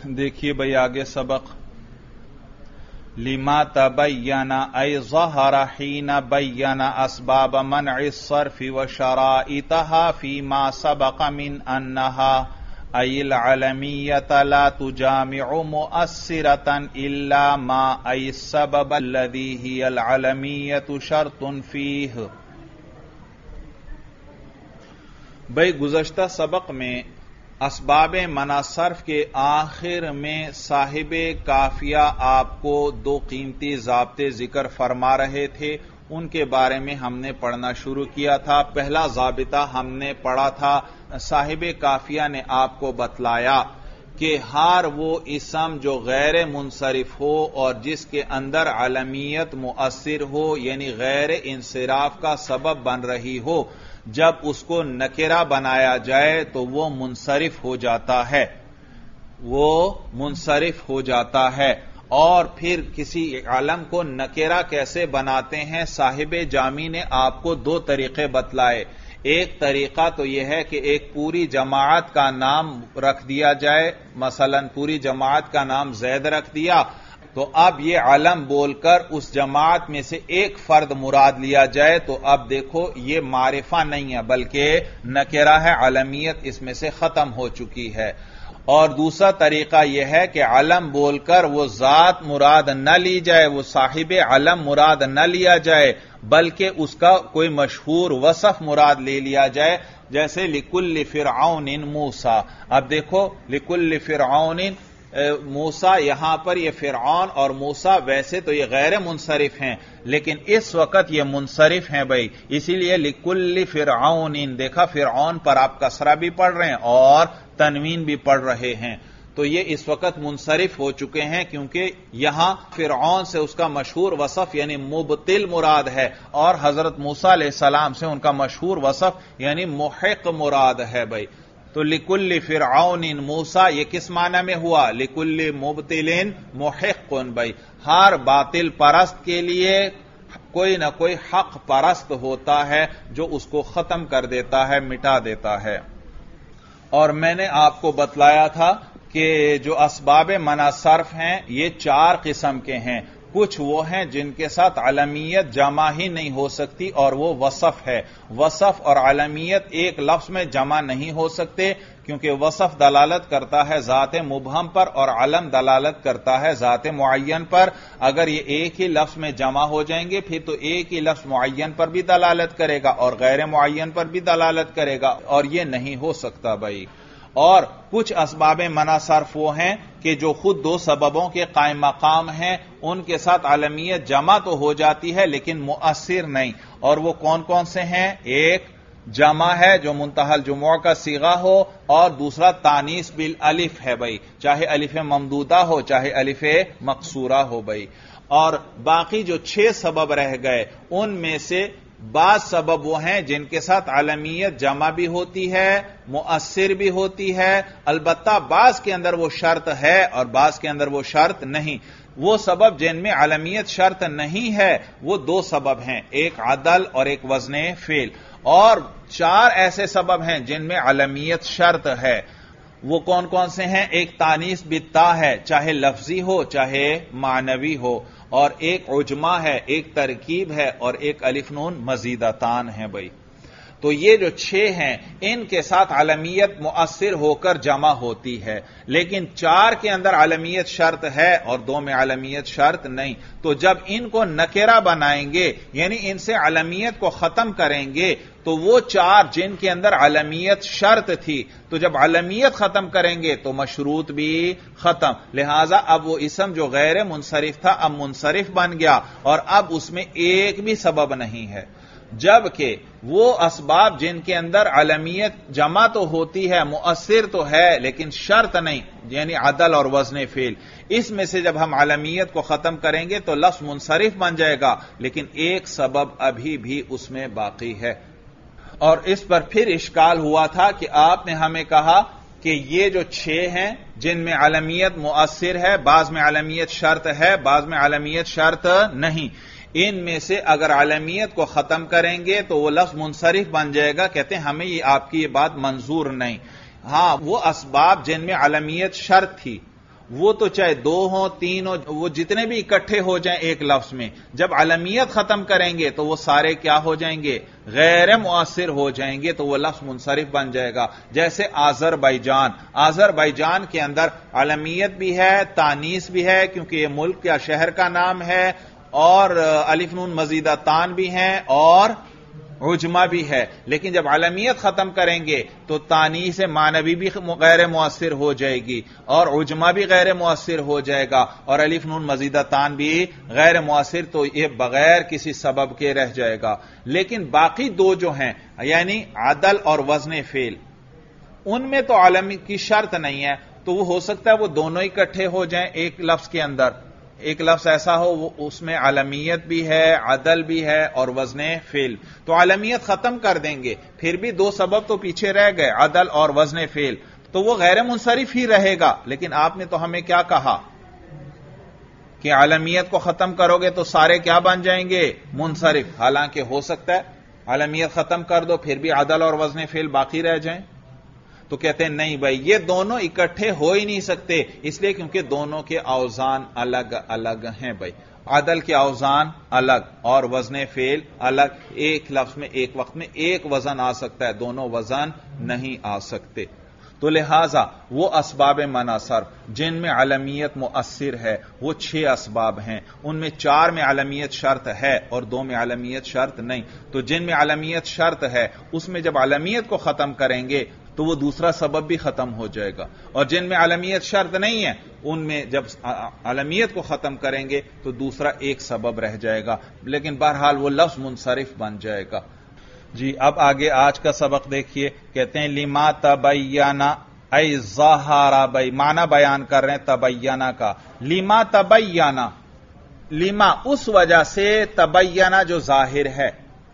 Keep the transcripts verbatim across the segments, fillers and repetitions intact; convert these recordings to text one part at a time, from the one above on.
دیکھیے بھائی آگے سبق لما تبین ای ظہر حین بین اسباب منع الصرف وشرائطها فيما سبق من انها ای العلمیت لا تجامع مؤثرة الا ما ای السبب الذي هي العلمیت شرط فیہ۔ بھائی گزشتہ سبق میں اسباب منع صرف کے آخر میں صاحب کافیہ آپ کو دو قیمتی ضابطے ذکر فرما رہے تھے، ان کے بارے میں ہم نے پڑھنا شروع کیا تھا۔ پہلا ضابطہ ہم نے پڑھا تھا، صاحب کافیہ نے آپ کو بتلایا کہ ہر وہ اسم جو غیر منصرف ہو اور جس کے اندر علمیت مؤثر ہو یعنی غیر انصراف کا سبب بن رہی ہو، جب اس کو نکرہ بنایا جائے تو وہ منصرف ہو جاتا ہے وہ منصرف ہو جاتا ہے اور پھر کسی علم کو نکرہ کیسے بناتے ہیں؟ صاحب جامی نے آپ کو دو طریقے بتلائے۔ ایک طریقہ تو یہ ہے کہ ایک پوری جماعت کا نام رکھ دیا جائے، مثلا پوری جماعت کا نام زید رکھ دیا تو اب یہ علم بول کر اس جماعت میں سے ایک فرد مراد لیا جائے تو اب دیکھو یہ معرفہ نہیں ہے بلکہ نکرہ ہے، علمیت اس میں سے ختم ہو چکی ہے۔ اور دوسرا طریقہ یہ ہے کہ علم بول کر وہ ذات مراد نہ لی جائے، وہ صاحب علم مراد نہ لیا جائے بلکہ اس کا کوئی مشہور وصف مراد لے لیا جائے، جیسے لکل فرعون موسیٰ۔ اب دیکھو لکل فرعون موسیٰ، یہاں پر یہ فرعون اور موسیٰ ویسے تو یہ غیر منصرف ہیں لیکن اس وقت یہ منصرف ہیں بھائی، اسی لیے لکل فرعون، دیکھا فرعون پر آپ کسرہ بھی پڑھ رہے ہیں اور تنوین بھی پڑھ رہے ہیں تو یہ اس وقت منصرف ہو چکے ہیں کیونکہ یہاں فرعون سے اس کا مشہور وصف یعنی مبتل مراد ہے اور حضرت موسیٰ علیہ السلام سے ان کا مشہور وصف یعنی محق مراد ہے بھائی۔ تو لکل فرعون موسیٰ یہ کس معنی میں ہوا؟ لکل مبتل محق بھائی، ہر باطل پرست کے لیے کوئی نہ کوئی حق پرست ہوتا ہے جو اس کو ختم کر دیتا ہے، مٹا دیتا ہے۔ اور میں نے آپ کو بتلایا تھا کہ جو اسباب منع صرف ہیں یہ چار قسم کے ہیں، کچھ وہ ہیں جن کے ساتھ علمیت جمع ہی نہیں ہو سکتی اور وہ وصف ہے۔ وصف اور علمیت ایک لفظ میں جمع نہیں ہو سکتے کیونکہ وصف دلالت کرتا ہے ذات مبہم پر اور علم دلالت کرتا ہے ذات معین پر۔ اگر یہ ایک ہی لفظ میں جمع ہو جائیں گے پھر تو ایک ہی لفظ معین پر بھی دلالت کرے گا اور غیر معین پر بھی دلالت کرے گا اور یہ نہیں ہو سکتا بھائی۔ اور کچھ اسباب منع صرف وہ ہیں کہ جو خود دو سببوں کے قائم مقام ہیں، ان کے ساتھ علمیت جمع تو ہو جاتی ہے لیکن مؤثر نہیں، اور وہ کون کون سے ہیں؟ ایک جمع ہے جو منتہی الجموع کا صیغہ ہو اور دوسرا تانیث بالالف ہے بھائی، چاہے الف ممدودہ ہو چاہے الف مقصورہ ہو بھائی۔ اور باقی جو چھ سبب رہ گئے ان میں سے بعض سبب وہ ہیں جن کے ساتھ علمیت جمع بھی ہوتی ہے، مؤثر بھی ہوتی ہے، البتہ بعض کے اندر وہ شرط ہے اور بعض کے اندر وہ شرط نہیں۔ وہ سبب جن میں علمیت شرط نہیں ہے وہ دو سبب ہیں، ایک عدل اور ایک وزن فعل، اور چار ایسے سبب ہیں جن میں علمیت شرط ہے۔ وہ کون کون سے ہیں؟ ایک تانیث بالتا ہے چاہے لفظی ہو چاہے معنوی ہو، اور ایک عجمہ ہے، ایک ترکیب ہے اور ایک الف نون مزیدتان ہے بھائی۔ تو یہ جو چھ ہیں ان کے ساتھ علمیت مؤثر ہو کر جمع ہوتی ہے، لیکن چار کے اندر علمیت شرط ہے اور دو میں علمیت شرط نہیں۔ تو جب ان کو نکرہ بنائیں گے یعنی ان سے علمیت کو ختم کریں گے تو وہ چار جن کے اندر علمیت شرط تھی تو جب علمیت ختم کریں گے تو مشروط بھی ختم، لہذا اب وہ اسم جو غیر منصرف تھا اب منصرف بن گیا اور اب اس میں ایک بھی سبب نہیں ہے۔ جبکہ وہ اسباب جن کے اندر علمیت جمع تو ہوتی ہے، مؤثر تو ہے لیکن شرط نہیں، یعنی عدل اور وزن فعل، اس میں سے جب ہم علمیت کو ختم کریں گے تو لفظ منصرف بن جائے گا لیکن ایک سبب ابھی بھی اس میں باقی ہے۔ اور اس پر پھر اشکال ہوا تھا کہ آپ نے ہمیں کہا کہ یہ جو چھ ہیں جن میں علمیت مؤثر ہے، بعض میں علمیت شرط ہے، بعض میں علمیت شرط نہیں، ان میں سے اگر علمیت کو ختم کریں گے تو وہ لفظ منصرف بن جائے گا۔ کہتے ہیں ہمیں یہ آپ کی یہ بات منظور نہیں۔ ہاں وہ اسباب جن میں علمیت شرط تھی وہ تو چاہے دو ہوں تین ہوں، وہ جتنے بھی اکٹھے ہو جائیں ایک لفظ میں، جب علمیت ختم کریں گے تو وہ سارے کیا ہو جائیں گے؟ غیر مؤثر ہو جائیں گے، تو وہ لفظ منصرف بن جائے گا۔ جیسے آذربائیجان، آذربائیجان کے اندر علمیت بھی ہے، تانیث بھی ہے، کیونکہ یہ ملک یا شہر کا نام ہے، اور الف نون مزیدہ تان بھی ہیں، اور عجمہ بھی ہے، لیکن جب علمیت ختم کریں گے تو تانیث معنوی بھی غیر مؤثر ہو جائے گی، اور عجمہ بھی غیر مؤثر ہو جائے گا، اور الف نون مزیدہ تان بھی غیر مؤثر، تو یہ بغیر کسی سبب کے رہ جائے گا۔ لیکن باقی دو جو ہیں، یعنی عدل اور وزن فعل، ان میں تو علمی کی شرط نہیں ہے، تو وہ ہو سکتا ہے وہ دونوں اکٹھے ہو جائیں ایک لفظ کے اندر، ایک لفظ ایسا ہو وہ اس میں علمیت بھی ہے، عدل بھی ہے، اور وزن فعل، تو علمیت ختم کر دیں گے، پھر بھی دو سبب تو پیچھے رہ گئے، عدل اور وزن فعل، تو وہ غیر منصرف ہی رہے گا۔ لیکن آپ نے تو ہمیں کیا کہا کہ علمیت کو ختم کرو گے تو سارے کیا بن جائیں گے؟ منصرف۔ حالانکہ ہو سکتا ہے علمیت ختم کر دو پھر بھی عدل اور وزن فعل باقی رہ جائیں، تو کہتے ہیں نہیں بھائی، یہ دونوں اکٹھے ہو ہی نہیں سکتے، اس لیے کیونکہ دونوں کے اوزان الگ الگ ہیں بھائی، عدل کے اوزان الگ اور وزن فعل الگ، ایک لفظ میں ایک وقت میں ایک وزن آ سکتا ہے، دونوں وزن نہیں آ سکتے۔ تو لہذا وہ اسباب منع صرف جن میں علمیت مؤثر ہے وہ چھ اسباب ہیں، ان میں چار میں علمیت شرط ہے اور دو میں علمیت شرط نہیں، تو جن میں علمیت شرط ہے اس میں جب علمیت کو ختم کریں گے تو وہ دوسرا سبب بھی ختم ہو جائے گا، اور جن میں علمیت شرط نہیں ہے ان میں جب علمیت کو ختم کریں گے تو دوسرا ایک سبب رہ جائے گا، لیکن بہرحال وہ لفظ منصرف بن جائے گا۔ جی اب آگے آج کا سبق دیکھیے، کہتے ہیں لما تبینا ای ظہارا، بھائی معنی بیان کر رہے ہیں تبینا کا، لما تبینا، لما اس وجہ سے، تبینا جو ظاہر ہے،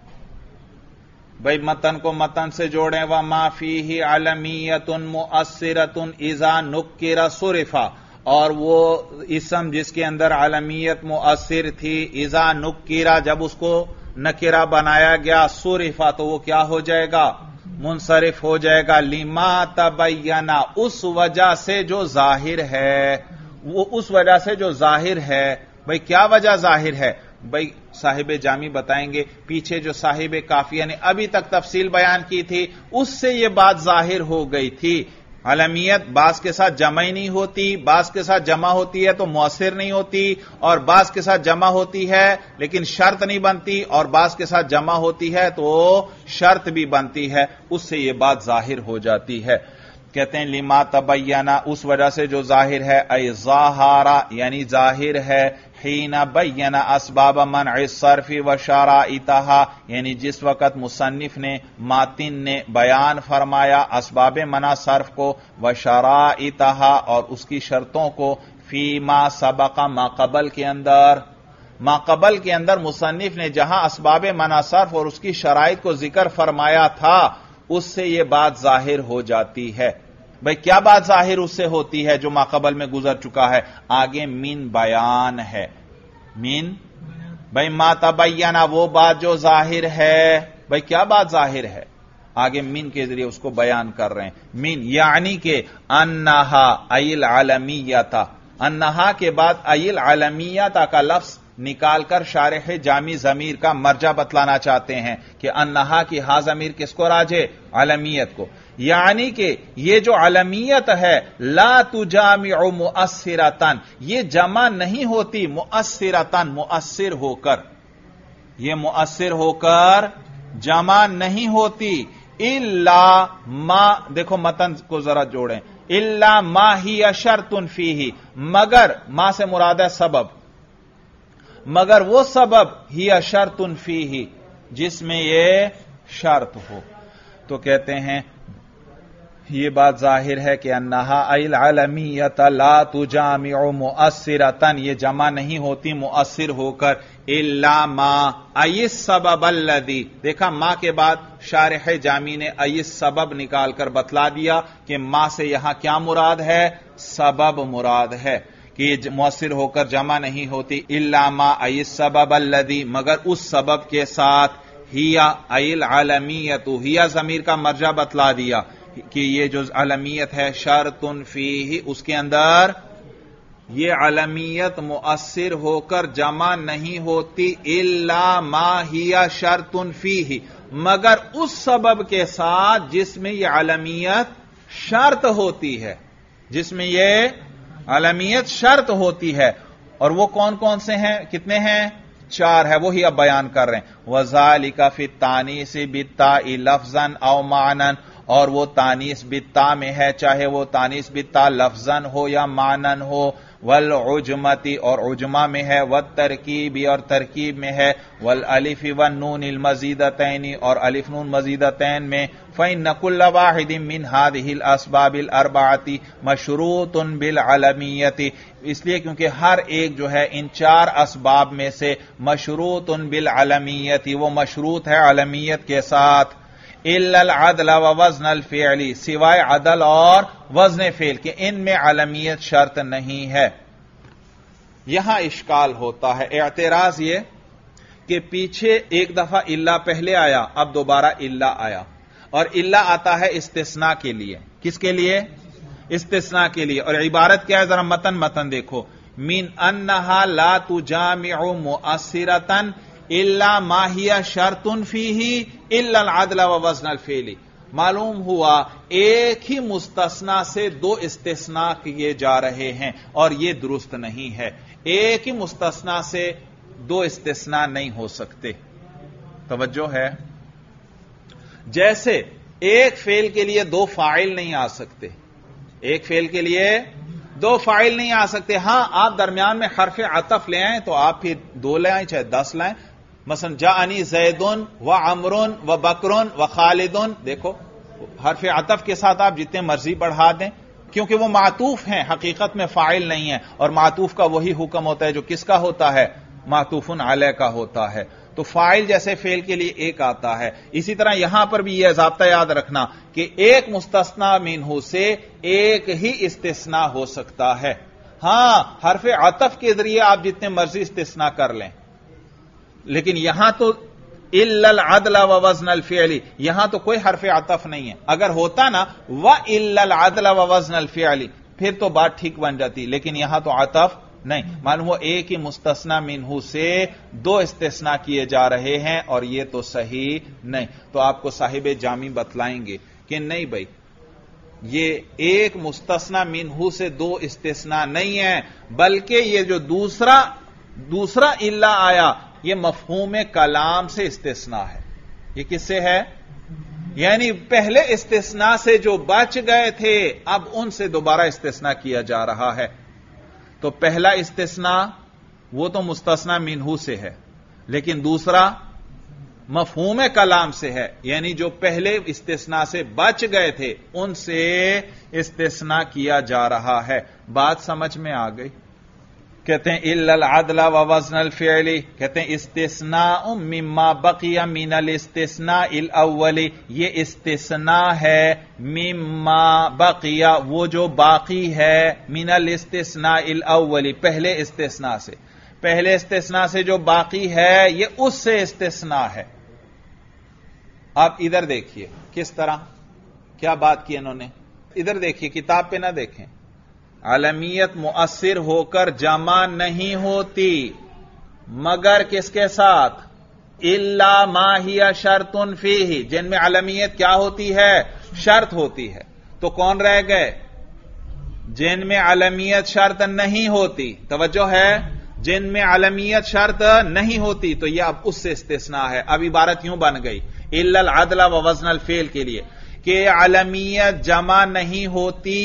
بھائی متن کو متن سے جوڑیں، وما فیہ علمیت مؤثرۃ اذا نکر صرفا، اور وہ اسم جس کے اندر علمیت مؤثر تھی، اذا نکرا جب اس کو نکرہ بنایا گیا، صرفا تو وہ کیا ہو جائے گا؟ منصرف ہو جائے گا۔ لما تبینا اس وجہ سے جو ظاہر ہے، وہ اس وجہ سے جو ظاہر ہے، بھئی کیا وجہ ظاہر ہے؟ بھئی صاحب جامی بتائیں گے، پیچھے جو صاحب کافیہ نے ابھی تک تفصیل بیان کی تھی اس سے یہ بات ظاہر ہو گئی تھی، علمیت بعض کے ساتھ جمع ہی نہیں ہوتی، بعض کے ساتھ جمع ہوتی ہے تو مؤثر نہیں ہوتی، اور بعض کے ساتھ جمع ہوتی ہے لیکن شرط نہیں بنتی، اور بعض کے ساتھ جمع ہوتی ہے تو شرط بھی بنتی ہے، اس سے یہ بات ظاہر ہو جاتی ہے۔ کہتے ہیں لما تبینا اس وجہ سے جو ظاہر ہے، ای ظاہرا یعنی ظاہر ہے، حین بینا اسباب منع الصرف و شرائطها، یعنی جس وقت مصنف نے ماتن نے بیان فرمایا اسباب منع صرف کو، و شرائطها اور اس کی شرطوں کو، فی ما سبق ما قبل کے اندر، ما قبل کے اندر مصنف نے جہاں اسباب منع صرف اور اس کی شرائط کو ذکر فرمایا تھا اس سے یہ بات ظاہر ہو جاتی ہے۔ بھئی کیا بات ظاہر اس سے ہوتی ہے جو ماقبل میں گزر چکا ہے؟ آگے من بیان ہے، من بھئی ما تبینا وہ بات جو ظاہر ہے، بھئی کیا بات ظاہر ہے؟ آگے من کے ذریعے اس کو بیان کر رہے ہیں، من یعنی کہ انہا ای العالمیتا، انہا کے بعد ای العالمیتا کا لفظ نکال کر شارح جامی ضمیر کا مرجع بتلانا چاہتے ہیں کہ انہا کی ہا ضمیر کس کو راجے؟ علمیت کو، یعنی کہ یہ جو علمیت ہے لا تجامع مؤثرتن، یہ جمع نہیں ہوتی مؤثرتن مؤثر ہو کر، یہ مؤثر ہو کر جمع نہیں ہوتی، الا ما، دیکھو متن کو ذرا جوڑیں، الا ما ہی شرط فیہ، مگر ما سے مراد ہے سبب، مگر وہ سبب ہی شرط فیہ جس میں یہ شرط ہو، تو کہتے ہیں یہ بات ظاہر ہے کہ انہا ای العالمیت لا تجامع مؤثرتن، یہ جمع نہیں ہوتی مؤثر ہو کر، الا ما ای السبب الذی، دیکھا ما کے بعد شارح جامی نے ای السبب نکال کر بتلا دیا کہ ما سے یہاں کیا مراد ہے؟ سبب مراد ہے کہ یہ مؤثر ہو کر جمع نہیں ہوتی، الا ما ای السبب الذی، مگر اس سبب کے ساتھ، ہی ای العالمیت، ہی ضمیر کا مرجع بتلا دیا کہ یہ جو علمیت ہے شرط فیہ، اس کے اندر یہ علمیت مؤثر ہو کر جمع نہیں ہوتی الا ما ہی شرط فیہ، مگر اس سبب کے ساتھ جس میں یہ علمیت شرط ہوتی ہے، جس میں یہ علمیت شرط ہوتی ہے. اور وہ کون کون سے ہیں؟ کتنے ہیں؟ چار ہے، وہی اب بیان کر رہے ہیں. وَذَلِكَ فِي التَّانِيثِ بِالتَّاءِ لَفْظًا أَوْ مَعْنًا، اور وہ تانیث بالتا میں ہے، چاہے وہ تانیث بالتا لفظاً ہو یا معنن ہو. والعجمتی، اور عجمہ میں ہے. والترکیبی، اور ترکیب میں ہے. والالف والنون المزیدتین، اور الف نون مزیدتین میں. فإن كل واحد من هذه الاسباب الاربعة مشروط بالعلمیت، اس لیے کیونکہ ہر ایک جو ہے ان چار اسباب میں سے مشروط بالعلمیت، وہ مشروط ہے علمیت کے ساتھ. الا العدل ووزن الفعل، سوائے عدل اور وزن فعل کہ ان میں علمیت شرط نہیں ہے. یہاں اشکال ہوتا ہے، اعتراض یہ کہ پیچھے ایک دفعہ الا پہلے آیا، اب دوبارہ الا آیا، اور الا آتا ہے استثناء کے لیے. کس کے لیے؟ استثناء کے لیے. اور عبارت کیا ہے؟ ذرا متن متن دیکھو. من انہا لا تجامع مؤثرتن الا ما ہی شرط فیہ الا العدل ووزن الفعل. معلوم ہوا ایک ہی مستثنی سے دو استثناء کیے جا رہے ہیں، اور یہ درست نہیں ہے. ایک ہی مستثنی سے دو استثناء نہیں ہو سکتے. توجہ ہے؟ جیسے ایک فعل کے لیے دو فاعل نہیں آ سکتے، ایک فعل کے لیے دو فاعل نہیں آ سکتے. ہاں آپ درمیان میں حرف عطف لے آئیں تو آپ پھر دو لے آئیں چاہے دس لائیں. مثلا جاءنی زیدن و عمرن و بکرن و خالدن، دیکھو حرف عطف کے ساتھ آپ جتنے مرضی بڑھا دیں، کیونکہ وہ معطوف ہیں، حقیقت میں فاعل نہیں ہے. اور معطوف کا وہی حکم ہوتا ہے جو کس کا ہوتا ہے؟ معطوف علیہ کا ہوتا ہے. تو فاعل جیسے فعل کے لیے ایک آتا ہے، اسی طرح یہاں پر بھی یہ ضابطہ یاد رکھنا کہ ایک مستثنی منہ سے ایک ہی استثناء ہو سکتا ہے. ہاں حرف عطف کے ذریعے آپ جتنے مرضی استثناء کر لیں، لیکن یہاں تو الا العدل ووزن الفعل، یہاں تو کوئی حرف عطف نہیں ہے. اگر ہوتا نا والا العدل ووزن الفعل پھر تو بات ٹھیک بن جاتی، لیکن یہاں تو عطف نہیں. معلوم ہو ایک ہی مستثنی منہ سے دو استثناء کیے جا رہے ہیں، اور یہ تو صحیح نہیں. تو آپ کو صاحب جامی بتلائیں گے کہ نہیں بھائی، یہ ایک مستثنی منہ سے دو استثناء نہیں ہے، بلکہ یہ جو دوسرا دوسرا الا آیا یہ مفہوم کلام سے استثناء ہے. یہ کس سے ہے؟ یعنی پہلے استثناء سے جو بچ گئے تھے اب ان سے دوبارہ استثناء کیا جا رہا ہے. تو پہلا استثناء وہ تو مستثنی منہ سے ہے، لیکن دوسرا مفہوم کلام سے ہے، یعنی جو پہلے استثناء سے بچ گئے تھے ان سے استثناء کیا جا رہا ہے. بات سمجھ میں آ گئی؟ کہتے ہیں الا العدل ووزن الفعل، کہتے ہیں استثناء مما بقی من الاستثناء الاول، یہ استثناء ہے مما بقی، وہ جو باقی ہے من الاستثناء الاول، پہلے استثناء سے، پہلے استثناء سے جو باقی ہے یہ اس سے استثناء ہے. آپ ادھر دیکھیے کس طرح کیا بات کی انہوں نے، ادھر دیکھیے، کتاب پہ نہ دیکھیں. علمیت مؤثر ہو کر جمع نہیں ہوتی مگر کس کے ساتھ؟ الا ما ہی شرط فیہ، جن میں علمیت کیا ہوتی ہے؟ شرط ہوتی ہے. تو کون رہ گئے؟ جن میں علمیت شرط نہیں ہوتی. توجہ ہے؟ جن میں علمیت شرط نہیں ہوتی تو یہ اب اس سے استثناء ہے. اب عبارت یوں بن گئی الا العدل ووزن الفعل کے لیے کہ علمیت جمع نہیں ہوتی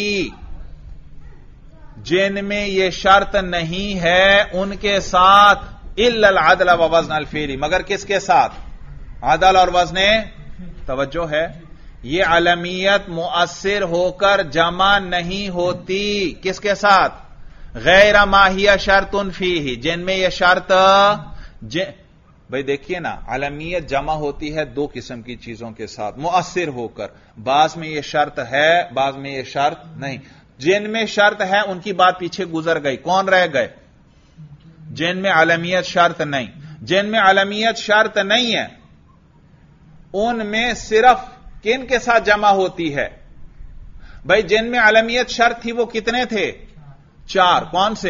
جن میں یہ شرط نہیں ہے ان کے ساتھ الا العدل ووزن الفعل، مگر کس کے ساتھ؟ عدل اور وزن. توجہ ہے؟ یہ علمیت مؤثر ہو کر جمع نہیں ہوتی کس کے ساتھ؟ غیر ما ہی شرط فیہ، جن میں یہ شرط جن... بھئی دیکھیے نا، علمیت جمع ہوتی ہے دو قسم کی چیزوں کے ساتھ مؤثر ہو کر، بعض میں یہ شرط ہے بعض میں یہ شرط نہیں. جن میں شرط ہے ان کی بات پیچھے گزر گئی، کون رہ گئے؟ جن میں علمیت شرط نہیں. جن میں علمیت شرط نہیں ہے ان میں صرف کن کے ساتھ جمع ہوتی ہے؟ بھائی جن میں علمیت شرط تھی وہ کتنے تھے؟ चार कौन से?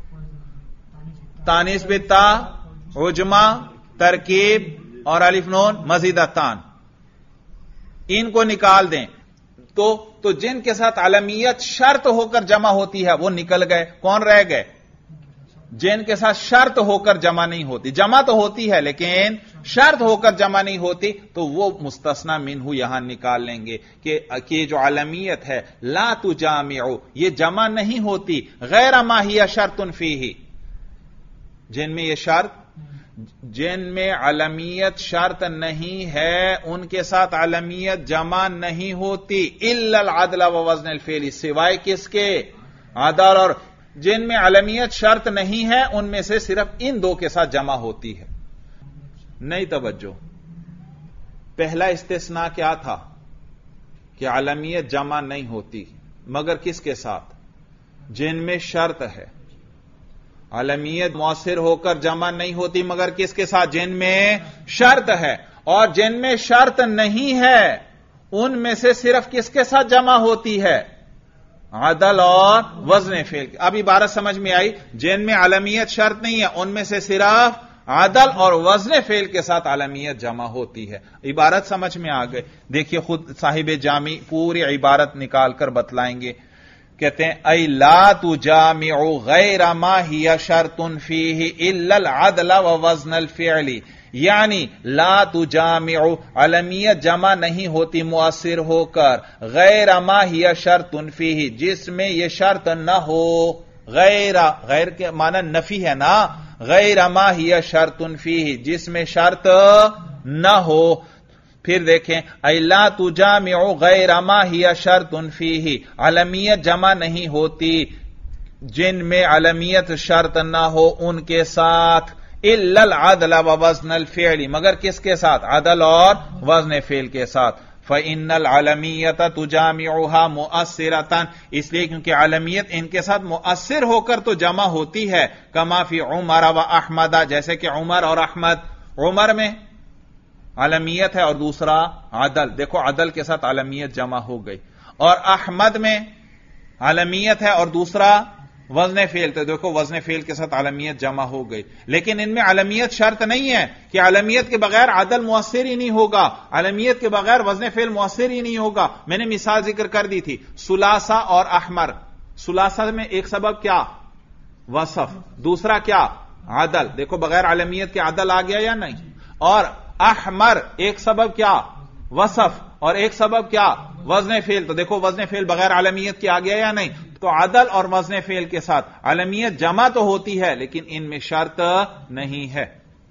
तानीस बिता, उजमा, तरकीब और अलिफ नून मजीदतान, इनको निकाल दें तो तो जिनके साथ अलमियत शर्त होकर जमा होती है वो निकल गए। कौन रह गए? जिनके साथ शर्त होकर जमा नहीं होती, जमा तो होती है लेकिन शर्त होकर जमा नहीं होती, तो वो मुस्तस्ना मिन्हु यहां निकाल लेंगे कि, कि जो अलमियत है ला तुजामिउ, ये जमा नहीं होती, गैर मा हिया शर्तुन फीही, जिनमें ये शर्त, जिनमें अलमियत शर्त नहीं है उनके साथ अलमियत जमा नहीं होती, इल्लल अदल व वज़्न फ़िल, सिवाय किसके? अदल। और जिनमें अलमियत शर्त नहीं है उनमें से सिर्फ इन दो के साथ जमा होती है। नहीं तवज्जो, पहला इस्तिस्ना क्या था कि अलमियत जमा नहीं होती, मगर किसके साथ? जिनमें शर्त है। अलमियत मुअस्सिर होकर जमा नहीं होती मगर किसके साथ? जिनमें शर्त है। और जिनमें शर्त नहीं है उनमें से सिर्फ किसके साथ जमा होती है? अदल और वज़्न फ़िल। अब इबारत समझ में आई? जिनमें अलमियत शर्त नहीं है उनमें से सिर्फ अदल और वज़्न फ़िल के साथ अलमियत जमा होती है। इबारत समझ में आ गई? देखिए खुद साहिब जामी पूरी इबारत निकाल कर बतलाएंगे। कहते हैं ऐ ला तुजामिउ गैर मा हिया शर्तुन फीही इल्लल अदल व वज़्नल फ़िअली, यानी ला तुजामिउ, अलमियत जमा नहीं होती मुअस्सिर होकर, गैर मा हिया शर्तुन फीही, जिसमें यह शर्त न हो। गैर, गैर के माना नफी है ना, गैर मा हिया शर्तुन फीही, जिसमें शर्त न हो। फिर देखें अला तुजामिउ गैर मा हिया शर्तुन फीही, अलमियत जमा नहीं होती जिनमें अलमियत शर्त ना हो उनके साथ, इल्लल अदल व वज़्नल फ़िअली, मगर किसके साथ? अदल और वज़्न फ़िल के साथ। फ़इन्नल अलमियत तुजामिउहा मुअस्सिरतन, इसलिए क्योंकि अलमियत इनके साथ मुअस्सिर होकर तो जमा होती है, कमा फी उमर व अहमद, जैसे कि उमर और अहमद। उमर में अलमियत है और दूसरा अदल, देखो अदल के साथ अलमियत जमा हो गई। और अहमद में अलमियत है और दूसरा वज़्न फ़िल, तो देखो वज़्न फ़िल के साथ अलमियत जमा हो गई। लेकिन इनमें अलमियत शर्त नहीं है कि अलमियत के बगैर अदल मुअस्सिर ही नहीं होगा, अलमियत के बगैर वज़्न फ़िल मुअस्सिर ही नहीं होगा। मैंने मिसाल जिक्र कर दी थी, सुलासा और अहमर। सुलासा में एक सबब क्या? वसफ, दूसरा क्या? अदल। देखो बगैर अलमियत के अदल आ गया या नहीं? और अहमर एक सबब क्या? वसफ, और एक सबब क्या? वज़्न फ़िल। तो देखो वज़्न फ़िल बगैर अलमियत के आ गया या नहीं? तो अदल और वज़्न फ़िल के साथ अलमियत जमा तो होती है लेकिन इनमें शर्त नहीं है।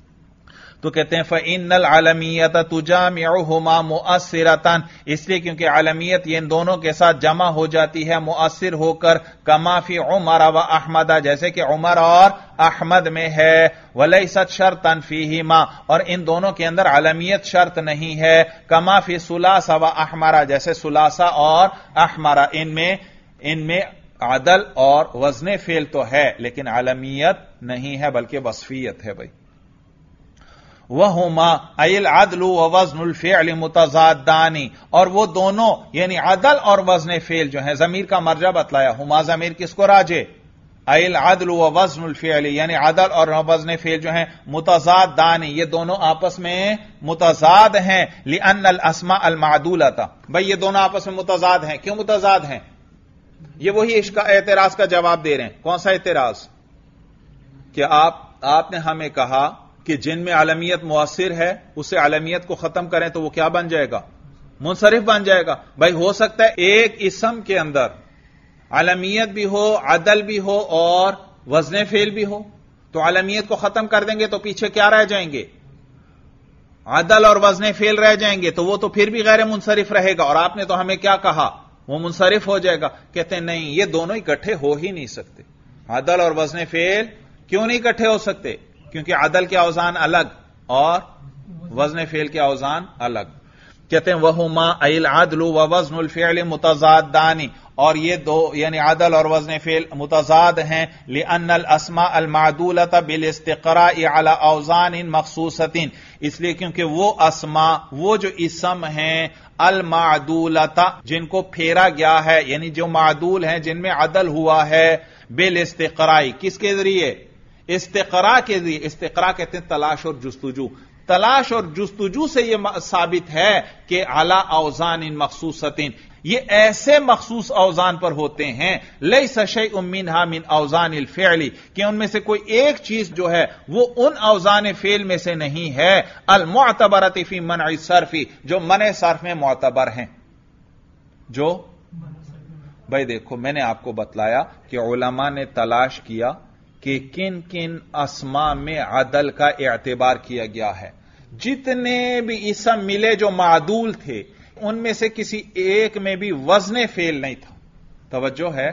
तो कहते हैं फ़इन्नल अलमियत तुजामिउहुमा मुअस्सिरतन, इसलिए क्योंकि अलमियत ये इन दोनों के साथ जमा हो जाती है मुअस्सिर होकर, कमा फी उमर व अहमद, जैसे कि उमर और अहमद में है। वलैसत शर्तन फीहिमा, और इन दोनों के अंदर अलमियत शर्त नहीं है, कमा फी सुलासा व अहमरा, जैसे सुलासा और अहमरा, इनमें इनमें अदल और वज़्न फ़िल तो है लेकिन अलमियत नहीं है बल्कि वस्फियत है। भाई वहुमा अल अदल व वज़्नुल फ़िअल मुतज़ादानी, और वो दोनों यानी अदल और वज़्न फ़िल जो है, जमीर का मर्जा बतलाया, हुमा जमीर किसको राजे? अल अदल व वज़्नुल फ़िअल, यानी अदल और वज़्न फ़िल जो है मुतज़ादानी, ये दोनों आपस में मुतज़ाद हैं। लिअन्नल अस्मा अल मादूलता, भाई ये दोनों आपस में मुतज़ाद हैं। क्यों मुतज़ाद हैं? ये वही इसका एतराज का जवाब दे रहे हैं। कौन सा एतराज? कि आप आपने हमें कहा कि जिनमें अलमियत मुअस्सिर है उससे अलमियत को खत्म करें तो वो क्या बन जाएगा? मुनसरिफ बन जाएगा। भाई हो सकता है एक इसम के अंदर अलमियत भी हो, अदल भी हो और वज़्न फ़िल भी हो, तो अलमियत को खत्म कर देंगे तो पीछे क्या रह जाएंगे? अदल और वज़्न फ़िल रह जाएंगे, तो वो तो फिर भी गैर मुनसरिफ रहेगा। और आपने तो हमें क्या कहा? वो मुनसरिफ हो जाएगा। कहते हैं नहीं, ये दोनों इकट्ठे हो ही नहीं सकते। अदल और वज़्न फ़िल क्यों नहीं इकट्ठे हो सकते? क्योंकि अदल के औज़ान अलग और वज़्न फ़िल के औज़ान अलग। कहते हैं वहुमा अल अदल व वज़्नुल फ़िअल मुतज़ादानी, और ये दो यानी अदल और वज़्न फ़िल मुतज़ाद हैं। लिअन्नल अस्मा अल मादूलता बिल इस्तिक़राइ अला औज़ान मख़सूसतिन, इसलिए क्योंकि वो अस्मा, वो जो इसम हैं अल मादूलता, जिनको फेरा गया है, यानी जो मादूल हैं, जिनमें अदल हुआ है, बिल इस्तिक़राई, किसके जरिए? इस्तिक़रा के जरिए। इस्तिक़रा कहते हैं तलाश और जुस्तुजू। तलाश और जुस्तुजू से यह साबित है कि अला औज़ान इन मखसूसतिन, ये ऐसे मखसूस औज़ान पर होते हैं, लैसा शैउम मिनहा मिन औज़ानिल फ़िअली, कि उनमें से कोई एक चीज जो है वो उन औज़ान फ़ेल में से नहीं है, अल मुअतबरति फी मनइ सर्फ़ी, जो मने सर्फ में मुअतबर हैं। जो भाई देखो, मैंने आपको बतलाया कि उलमा ने तलाश किया कि किन किन अस्मा में अदल का एतबार किया गया है। जितने भी इसम मिले जो मादूल थे, उनमें से किसी एक में भी वजन फेल नहीं था। तवज्जो है,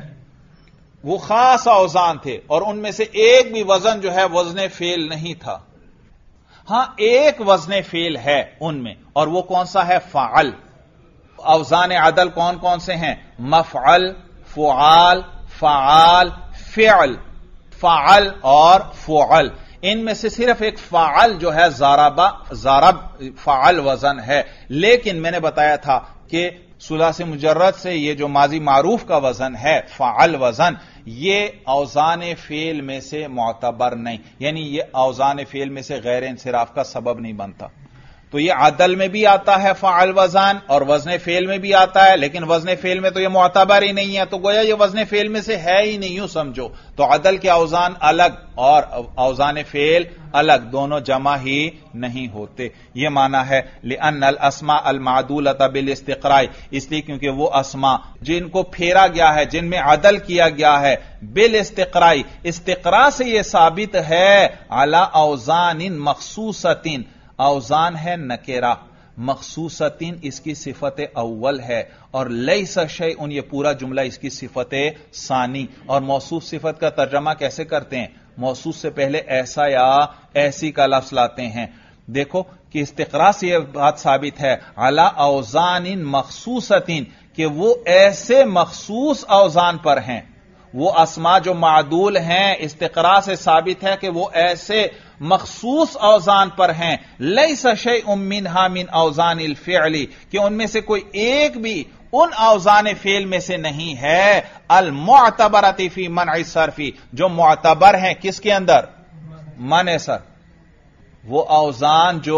वो खास औज़ान थे और उनमें से एक भी वजन जो है वजन फेल नहीं था। हां, एक वजन फेल है उनमें, और वो कौन सा है? फ़अल। औज़ान अदल कौन कौन से हैं? मफ़अल, फ़ुआल, फ़अल, फ़िअल। फ़अल और फ़ुअल, इनमें से सिर्फ एक फ़अल जो है ज़ारबा, ज़ारब फ़अल वजन है। लेकिन मैंने बताया था कि सुलासे मुजर्रद से ये जो माजी मारूफ का वजन है फ़अल वजन, ये औज़ान फेल में से मुअतबर नहीं, यानी ये औज़ान फेल में से गैर इंसिराफ का सबब नहीं बनता। तो ये अदल में भी आता है फ़अल वज़न और वज़न फेल में भी आता है, लेकिन वज़न फेल में तो ये मुअतबर ही नहीं है, तो गोया ये वज़न फेल में से है ही नहीं, यूं समझो। तो अदल के औज़ान अलग और औज़ान फेल अलग, दोनों जमा ही नहीं होते। ये माना है लिअन्नल अस्मा अल मादूलत बिल इस्तिक़राई, इसलिए क्योंकि वो अस्मा जिनको फेरा गया है, जिनमें अदल किया गया है, बिल इस्तिक़राई, इस्तिक़रा से यह साबित है, अला औज़ानिन मखसूसतिन, औज़ान है नकेरा, मखसूसतिन इसकी सिफत अव्वल है, और लैसा शैउन ये पूरा जुमला इसकी सिफत सानी। और मौसूफ सिफत का तर्जमा कैसे करते हैं? मौसूफ से पहले ऐसा या ऐसी का लफ्ज लाते हैं। देखो कि इस्तिक़रा से यह बात साबित है, अला औज़ानिन मखसूसतिन, कि वो ऐसे मखसूस औज़ान पर हैं, वो अस्मा जो मादूल हैं, इस्तिक़रा से साबित है कि वो ऐसे मखसूस औज़ान पर हैं, लैसा शैउम मिनहा मिन औज़ानिल फ़िअली, कि उनमें से कोई एक भी उन औज़ान फेल में से नहीं है, अल मुअतबरति फी मनइ सर्फ़ी, जो मुअतबर हैं किसके अंदर? मने सर्फ। वो औज़ान जो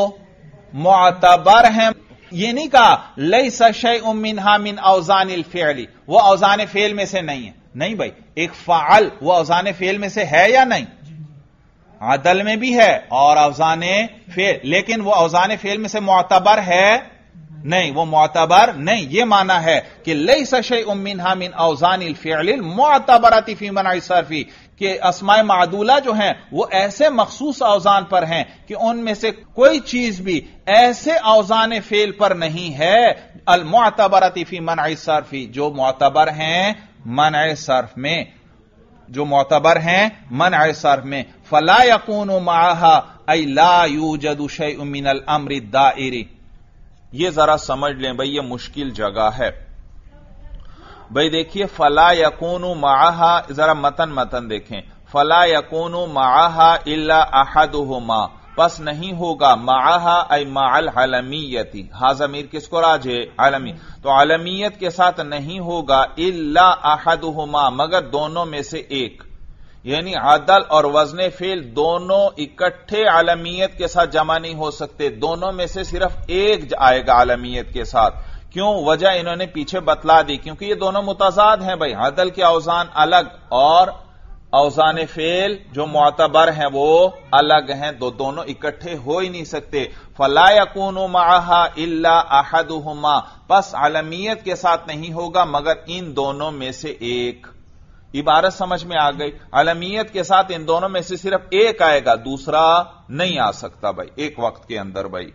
मुअतबर हैं, ये नहीं कहा लैसा शैउम मिनहा मिन औज़ानिल फ़िअली, वो औज़ान फेल में से नहीं है। नहीं भाई, एक फ़अल वो औज़ान फेल में से है या नहीं? अदल में भी है और औज़ान फेल, लेकिन वो औज़ान फेल में से मुअतबर है नहीं, वो मुअतबर नहीं। ये माना है कि लैसा शैउम मिनहा मिन औज़ानिल फ़िअलिल मुअतबरति फी मनइ सर्फ़ी, कि अस्माए मादूला जो हैं वो ऐसे मखसूस औज़ान पर हैं कि उनमें से कोई चीज भी ऐसे औज़ान फेल पर नहीं है, अल मुअतबरति फी मनइ सर्फ़ी, जो मुअतबर हैं मनअ सर्फ में, जो मुअतबर हैं मनअ सर्फ में। फला यकूनु मअहा ऐ ला यूजदु शैउन मिनल अम्रि दाइरी। ये जरा समझ लें भाई, ये मुश्किल जगह है भाई। देखिए, फला यकूनु मअहा, जरा मतन मतन देखें। फला यकूनु मअहा इल्ला अहदुहुमा, बस नहीं होगा मअहा ऐ मअल अलमियती, हा ज़मीर किसको राजे? अलमी। तो अलमियत के साथ नहीं होगा इल्ला अहदुहुमा, मगर दोनों में से एक, यानी अदल और वजन फेल दोनों इकट्ठे अलमियत के साथ जमा नहीं हो सकते, दोनों में से सिर्फ एक आएगा अलमियत के साथ। क्यों? वजह इन्होंने पीछे बतला दी, क्योंकि ये दोनों मुतजाद हैं भाई। अदल के औज़ान अलग और औज़ान फेल जो मुअतबर हैं वो अलग हैं, दो दोनों इकट्ठे हो ही नहीं सकते। फला यकूनु मअहा इल्ला अहदुहुमा, बस अलमियत के साथ नहीं होगा मगर इन दोनों में से एक। इबारत समझ में आ गई? अलमियत के साथ इन दोनों में से सिर्फ एक आएगा, दूसरा नहीं आ सकता भाई एक वक्त के अंदर भाई।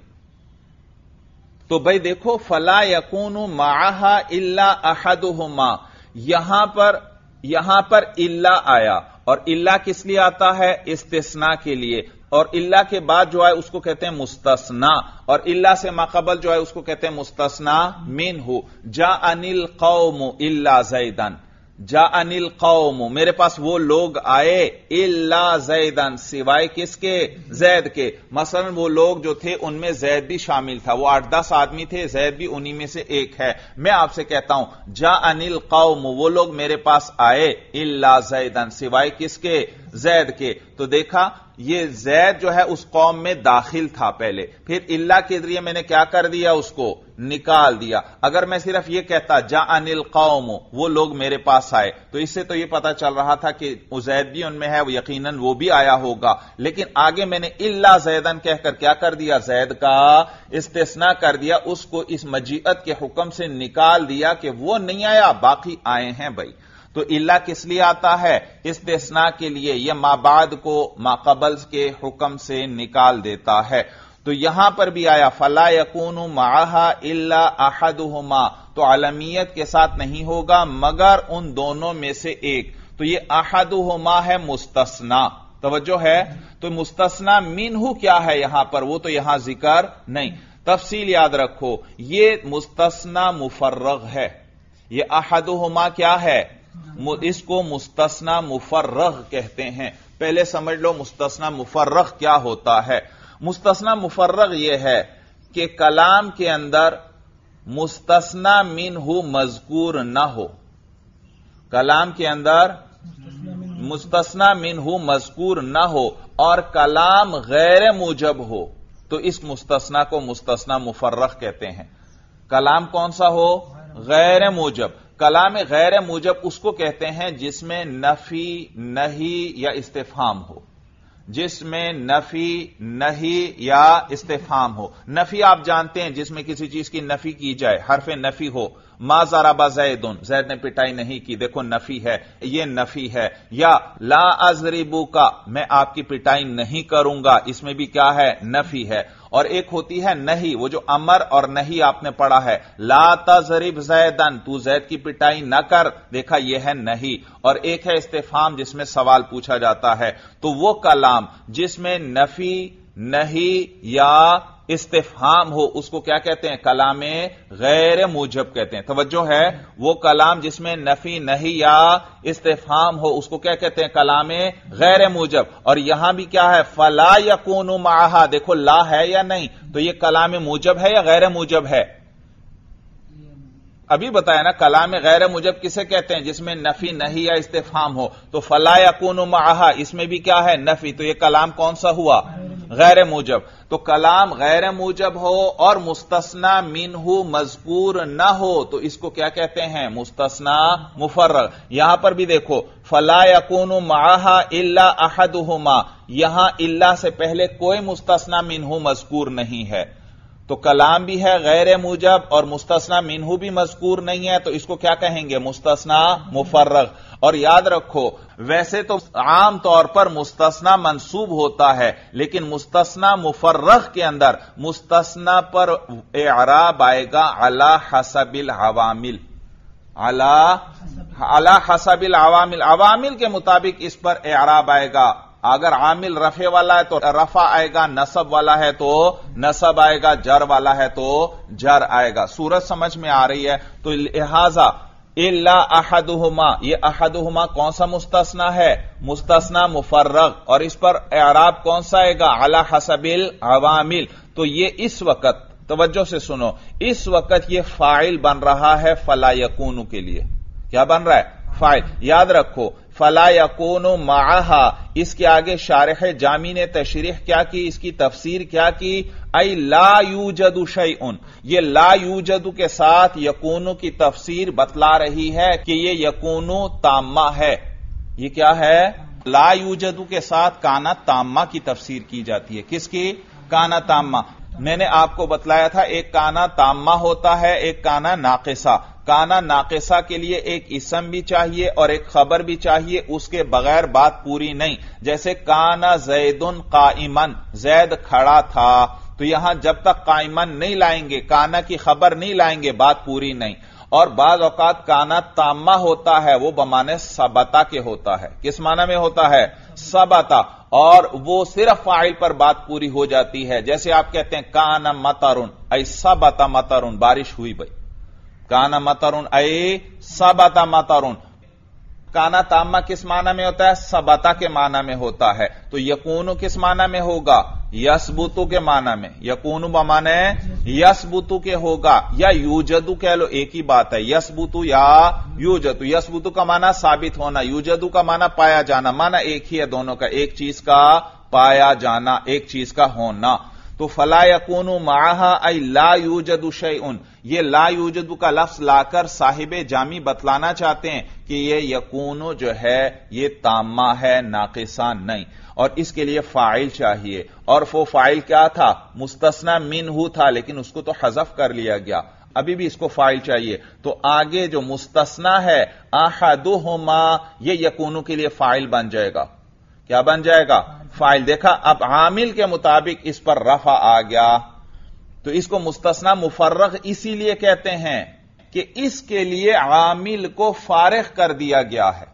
तो भाई देखो, फला यकूनु मअहा इल्ला अहदुहुमा, यहां पर यहां पर इल्ला आया, और इल्ला किस लिए आता है? इस्तिस्ना के लिए, और इल्ला के बाद जो है उसको कहते हैं मुस्तस्ना, और इल्ला से माक़बल जो है उसको कहते हैं मुस्तस्ना मिन्हु। जा अनिल कौम इल्ला ज़ैदन, जा अनिल कौम, मेरे पास वो लोग आए, इल्ला जैदन, सिवाय किसके, जैद के। मसलन वो लोग जो थे उनमें जैद भी शामिल था, वो आठ दस आदमी थे, जैद भी उन्हीं में से एक है। मैं आपसे कहता हूं जा अनिल कौम, वो लोग मेरे पास आए, इल्ला जैदन, सिवाय किसके, जैद के। तो देखा ये जैद जो है उस कौम में दाखिल था पहले, फिर इल्ला के जरिए मैंने क्या कर दिया, उसको निकाल दिया। अगर मैं सिर्फ ये कहता जा अनिल कौम, वो लोग मेरे पास आए, तो इससे तो ये पता चल रहा था कि जैद भी उनमें है, यकीनन वो भी आया होगा। लेकिन आगे मैंने इल्ला जैदन कहकर क्या कर दिया, जैद का इस्तिस्ना कर दिया, उसको इस मजीअत के हुक्म से निकाल दिया कि वो नहीं आया, बाकी आए हैं भाई। तो इल्ला किस लिए आता है, इस्तिस्ना के लिए, यह माबाद को माकबल के हुक्म से निकाल देता है। तो यहां पर भी आया फला यकूनु माहा इल्ला अहदुहुमा, तो आलमियत के साथ नहीं होगा मगर उन दोनों में से एक। तो यह अहदुहुमा है मुस्तस्ना, तवज्जो है। तो मुस्तस्ना मिन्हु क्या है यहां पर, वो तो यहां जिक्र नहीं। तफसील याद रखो, यह मुस्तस्ना मुफर्रग है, यह अहदुहुमा क्या है, इसको मुस्तस्ना मुफर्रग कहते हैं। पहले समझ लो मुस्तस्ना मुफर्रग क्या होता है। मुस्तस्ना मुफर्रग यह है कि कलाम के अंदर मुस्तस्ना मिन्हु मज़कूर न हो, कलाम के अंदर मुस्तस्ना मिन्हु मज़कूर न हो और कलाम गैर मुजब हो, तो इस मुस्तस्ना को मुस्तस्ना मुफर्रग कहते हैं। कलाम कौन सा हो, गैर मुजब। कलाम गैर मुजब उसको कहते हैं जिसमें नफी, नहीं या इस्तिफहाम हो, जिसमें नफी, नहीं या इस्तिफहाम हो। नफी आप जानते हैं, जिसमें किसी चीज की नफी की जाए, हरफे नफी हो, मा ज़रबा ज़ैदुन, ज़ैद ने पिटाई नहीं की, देखो नफी है, ये नफी है। या ला अज़रिबू का, मैं आपकी पिटाई नहीं करूंगा, इसमें भी क्या है, नफी है। और एक होती है नहीं, वो जो अमर और नहीं आपने पढ़ा है, ला तज़रिब ज़ैदन, तू ज़ैद की पिटाई न कर, देखा यह है नहीं। और एक है इस्तिफहाम जिसमें सवाल पूछा जाता है। तो वो कलाम जिसमें नफी, नहीं या इस्तिफहाम हो उसको क्या कहते हैं, कलामे गैर मुजब कहते हैं। तवज्जो है, वो कलाम जिसमें नफी, नहीं या इस्तिफहाम हो उसको क्या कहते हैं, कलामे गैर मुजब। और यहां भी क्या है, फला यकूनु माहा, देखो ला है या नहीं, तो ये कलामे मुजब है या गैर मुजब है, अभी बताया ना। कलाम गैर मुजब किसे कहते हैं, जिसमें नफी, नहीं या इस्तिफहाम हो। तो फला यकूनु माहा, इसमें भी क्या है, नफी, तो यह कलाम कौन सा हुआ, गैर मुजब। तो कलाम गैर मुजब हो और मुस्तस्ना मिन्हु मज़कूर न हो तो इसको क्या कहते हैं, मुस्तस्ना मुफर्रग। यहां पर भी देखो फला यकूनु माहा इल्ला अहदुहुमा, यहां इल्ला से पहले कोई मुस्तस्ना मिन्हु मज़कूर नहीं है। तो कलाम भी है गैर मुजब और मुस्तस्ना मिन्हु भी मज़कूर नहीं है, तो इसको क्या कहेंगे, मुस्तस्ना मुफर्रग। और याद रखो, वैसे तो आम तौर पर मुस्तस्ना मंसूब होता है, लेकिन मुस्तस्ना मुफर्रग के अंदर मुस्तस्ना पर एराब आएगा अला हसबिल अवामिल, अला अला हसबिल अवामिल, अवामिल के मुताबिक इस पर एराब आएगा। अगर आमिल रफे वाला है तो रफा आएगा, नसब वाला है तो नसब आएगा, जर वाला है तो जर आएगा। सूरत समझ में आ रही है। तो लिहाजा इल्ला अहदुहुमा, ये अहदुहुमा कौन सा मुस्तस्ना है, मुस्तस्ना मुफर्रग, और इस पर एराब कौन सा आएगा, अला हसबिल अवामिल। तो ये इस वक्त तवज्जो से सुनो, इस वक्त ये फाइल बन रहा है फला यकूनु के लिए। क्या बन रहा है, फाइल। याद रखो फला यकूनु माहा, इसके आगे शारिह जामी ने तशरीह क्या की, इसकी तफसीर क्या की, आई ला यूजदु शैउन, ये ला यूजदु के साथ यकूनु की तफसीर बतला रही है कि ये यकूनु ताम्मा है। ये क्या है, ला यूजदु के साथ काना ताम्मा की तफसीर की जाती है। किसकी, काना ताम्मा। मैंने आपको बतलाया था एक काना ताम्मा होता है, एक काना नाकिसा। काना नाकिसा के लिए एक इसम भी चाहिए और एक खबर भी चाहिए, उसके बगैर बात पूरी नहीं। जैसे काना जैदुन काइमन, जैद खड़ा था, तो यहां जब तक काइमन नहीं लाएंगे, काना की खबर नहीं लाएंगे, बात पूरी नहीं। और बाज औकात काना ताम्मा होता है, वो बमाने सबता के होता है। किस माना में होता है, सबता, और वो सिर्फ फाइल पर बात पूरी हो जाती है। जैसे आप कहते हैं काना मतरुन ऐ सबता मतरुन, बारिश हुई भाई, काना मतरुन ऐ सबता मतरुन, کانا تامہ کس معنی میں ہوتا ہے؟ ثبتا کے معنی میں ہوتا ہے. تو یکونو کس معنی میں ہوگا؟ یثبتو کے معنی میں. یکونو بمعنی یثبتو کے ہوگا یا یوجدو کہہ لو، ایک ہی بات ہے. یثبتو یا یوجدو. یثبتو کا معنی ثابت ہونا، یوجدو کا معنی پایا جانا. معنی ایک ہی ہے دونوں کا، ایک چیز کا پایا جانا، ایک چیز کا ہونا. تو فلا یکون معہا ای لا یوجد شیء، یہ لا یوجد کا لفظ لا کر صاحب جامی بتلانا چاہتے ہیں کہ یہ یکون جو ہے یہ تامہ ہے، ناقصہ نہیں. اور اس کے لیے فاعل چاہیے، اور وہ فاعل کیا تھا؟ مستثنی منہ تھا، لیکن اس کو تو حذف کر لیا گیا. ابھی بھی اس کو فاعل چاہیے. تو آگے جو مستثنی ہے احدہما، یہ یکونو کے لیے فاعل بن جائے گا. کیا بن جائے گا؟ فاعل. دیکھا اب عامل کے مطابق اس پر رفع آ گیا. تو اس کو مستثنی مفرغ اسی لیے کہتے ہیں کہ اس کے لیے عامل کو فارغ کر دیا گیا ہے.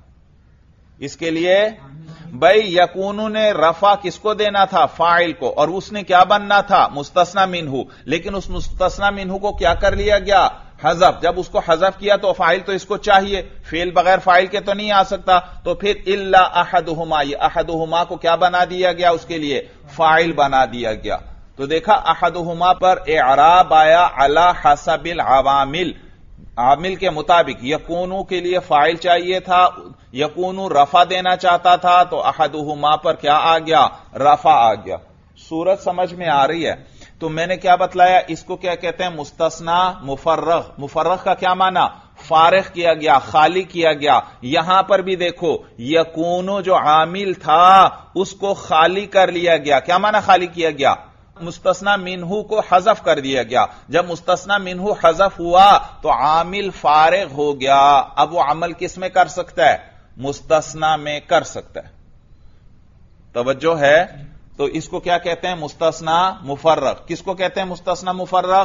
اس کے لیے بھائی یکونو نے رفع کس کو دینا تھا؟ فاعل کو، اور اس نے کیا بننا تھا؟ مستثنی منہ. لیکن اس مستثنی منہ کو کیا کر لیا گیا؟ حذف. جب اس کو حذف کیا تو فاعل تو اس کو چاہیے، فعل بغیر فاعل کے تو نہیں آ سکتا. تو پھر الا احدہما، یہ احدہما کو کیا بنا دیا گیا؟ اس کے لیے فاعل بنا دیا گیا. تو دیکھا احدہما پر اعراب آیا علی حسب العوامل، عامل کے مطابق. یکونو کے لیے فاعل چاہیے تھا، یکونو رفع دینا چاہتا تھا، تو احدہما پر کیا آ گیا؟ رفع آ گیا. صورت سمجھ میں آ رہی ہے؟ تو میں نے کیا بتلایا؟ اس کو کیا کہتے ہیں؟ مستثنی مفرغ. مفرغ کا کیا معنی؟ فارغ کیا گیا، خالی کیا گیا. یہاں پر بھی دیکھو یکونو جو عامل تھا اس کو خالی کر لیا گیا. کیا معنی خالی کیا گیا؟ مستثنی منہ کو حذف کر دیا گیا. جب مستثنی منہ حذف ہوا تو عامل فارغ ہو گیا. اب وہ عمل کس میں کر سکتا ہے؟ مستثنی میں کر سکتا ہے. توجہ ہے؟ تو اس کو کیا کہتے ہیں؟ مستثنی مفرغ. کس کو کہتے ہیں مستثنی مفرغ؟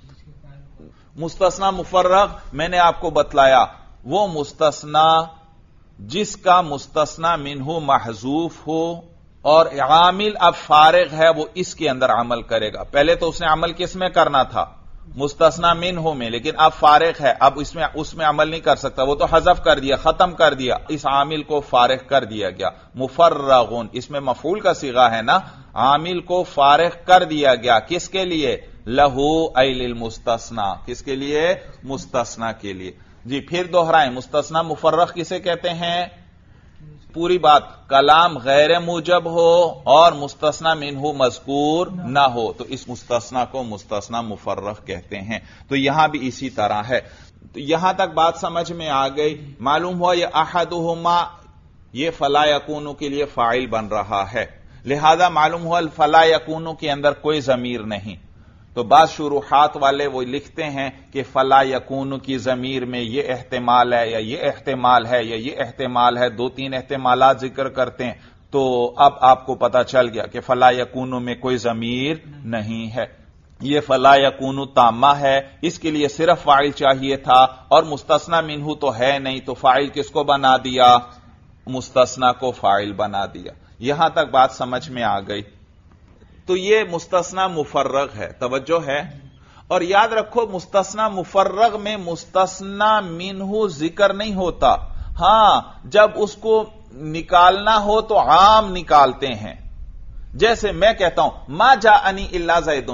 مستثنی مفرغ میں نے آپ کو بتلایا وہ مستثنی جس کا مستثنی منہ محذوف ہو اور عامل اب فارغ ہے، وہ اس کے اندر عمل کرے گا. پہلے تو اس نے عمل کس میں کرنا تھا؟ مستثنی منہ میں، لیکن اب فارغ ہے، اب اس میں اس میں عمل نہیں کر سکتا. وہ تو حذف کر دیا، ختم کر دیا، اس عامل کو فارغ کر دیا گیا. مفرغون اس میں مفعول کا صیغہ ہے نا، عامل کو فارغ کر دیا گیا. کس کے لیے؟ لہو ای للمستثنی. کس کے لیے؟ مستثنی کے لیے. جی پھر دوہرائیں، مستثنی مفرغ کسے کہتے ہیں؟ پوری بات، کلام غیر موجب ہو اور مستثنی منہ مذکور نہ ہو تو اس مستثنی کو مستثنی مفرغ کہتے ہیں. تو یہاں بھی اسی طرح ہے. تو یہاں تک بات سمجھ میں آ گئی. معلوم ہوا یہ احدہما یہ فلا یکونو کے لیے فاعل بن رہا ہے، لہذا معلوم ہوا فلا یکونو کے اندر کوئی ضمیر نہیں. تو بعض شروحات والے وہ لکھتے ہیں کہ فلا یکون کی ضمیر میں یہ احتمال ہے یا یہ احتمال ہے یا یہ احتمال ہے، دو تین احتمالات ذکر کرتے ہیں. تو اب آپ کو پتا چل گیا کہ فلا یکون میں کوئی ضمیر نہیں ہے. یہ فلا یکون تامہ ہے، اس کے لیے صرف فاعل چاہیے تھا اور مستثنی منہ تو ہے نہیں، تو فاعل کس کو بنا دیا؟ مستثنی کو فاعل بنا دیا. یہاں تک بات سمجھ میں آ گئی. تو یہ مستثنی مفرغ ہے. توجہ ہے؟ اور یاد رکھو مستثنی مفرغ میں مستثنی منہ ذکر نہیں ہوتا. ہاں جب اس کو نکالنا ہو تو عام نکالتے ہیں. جیسے میں کہتا ہوں ما جاءنی الا زیدن،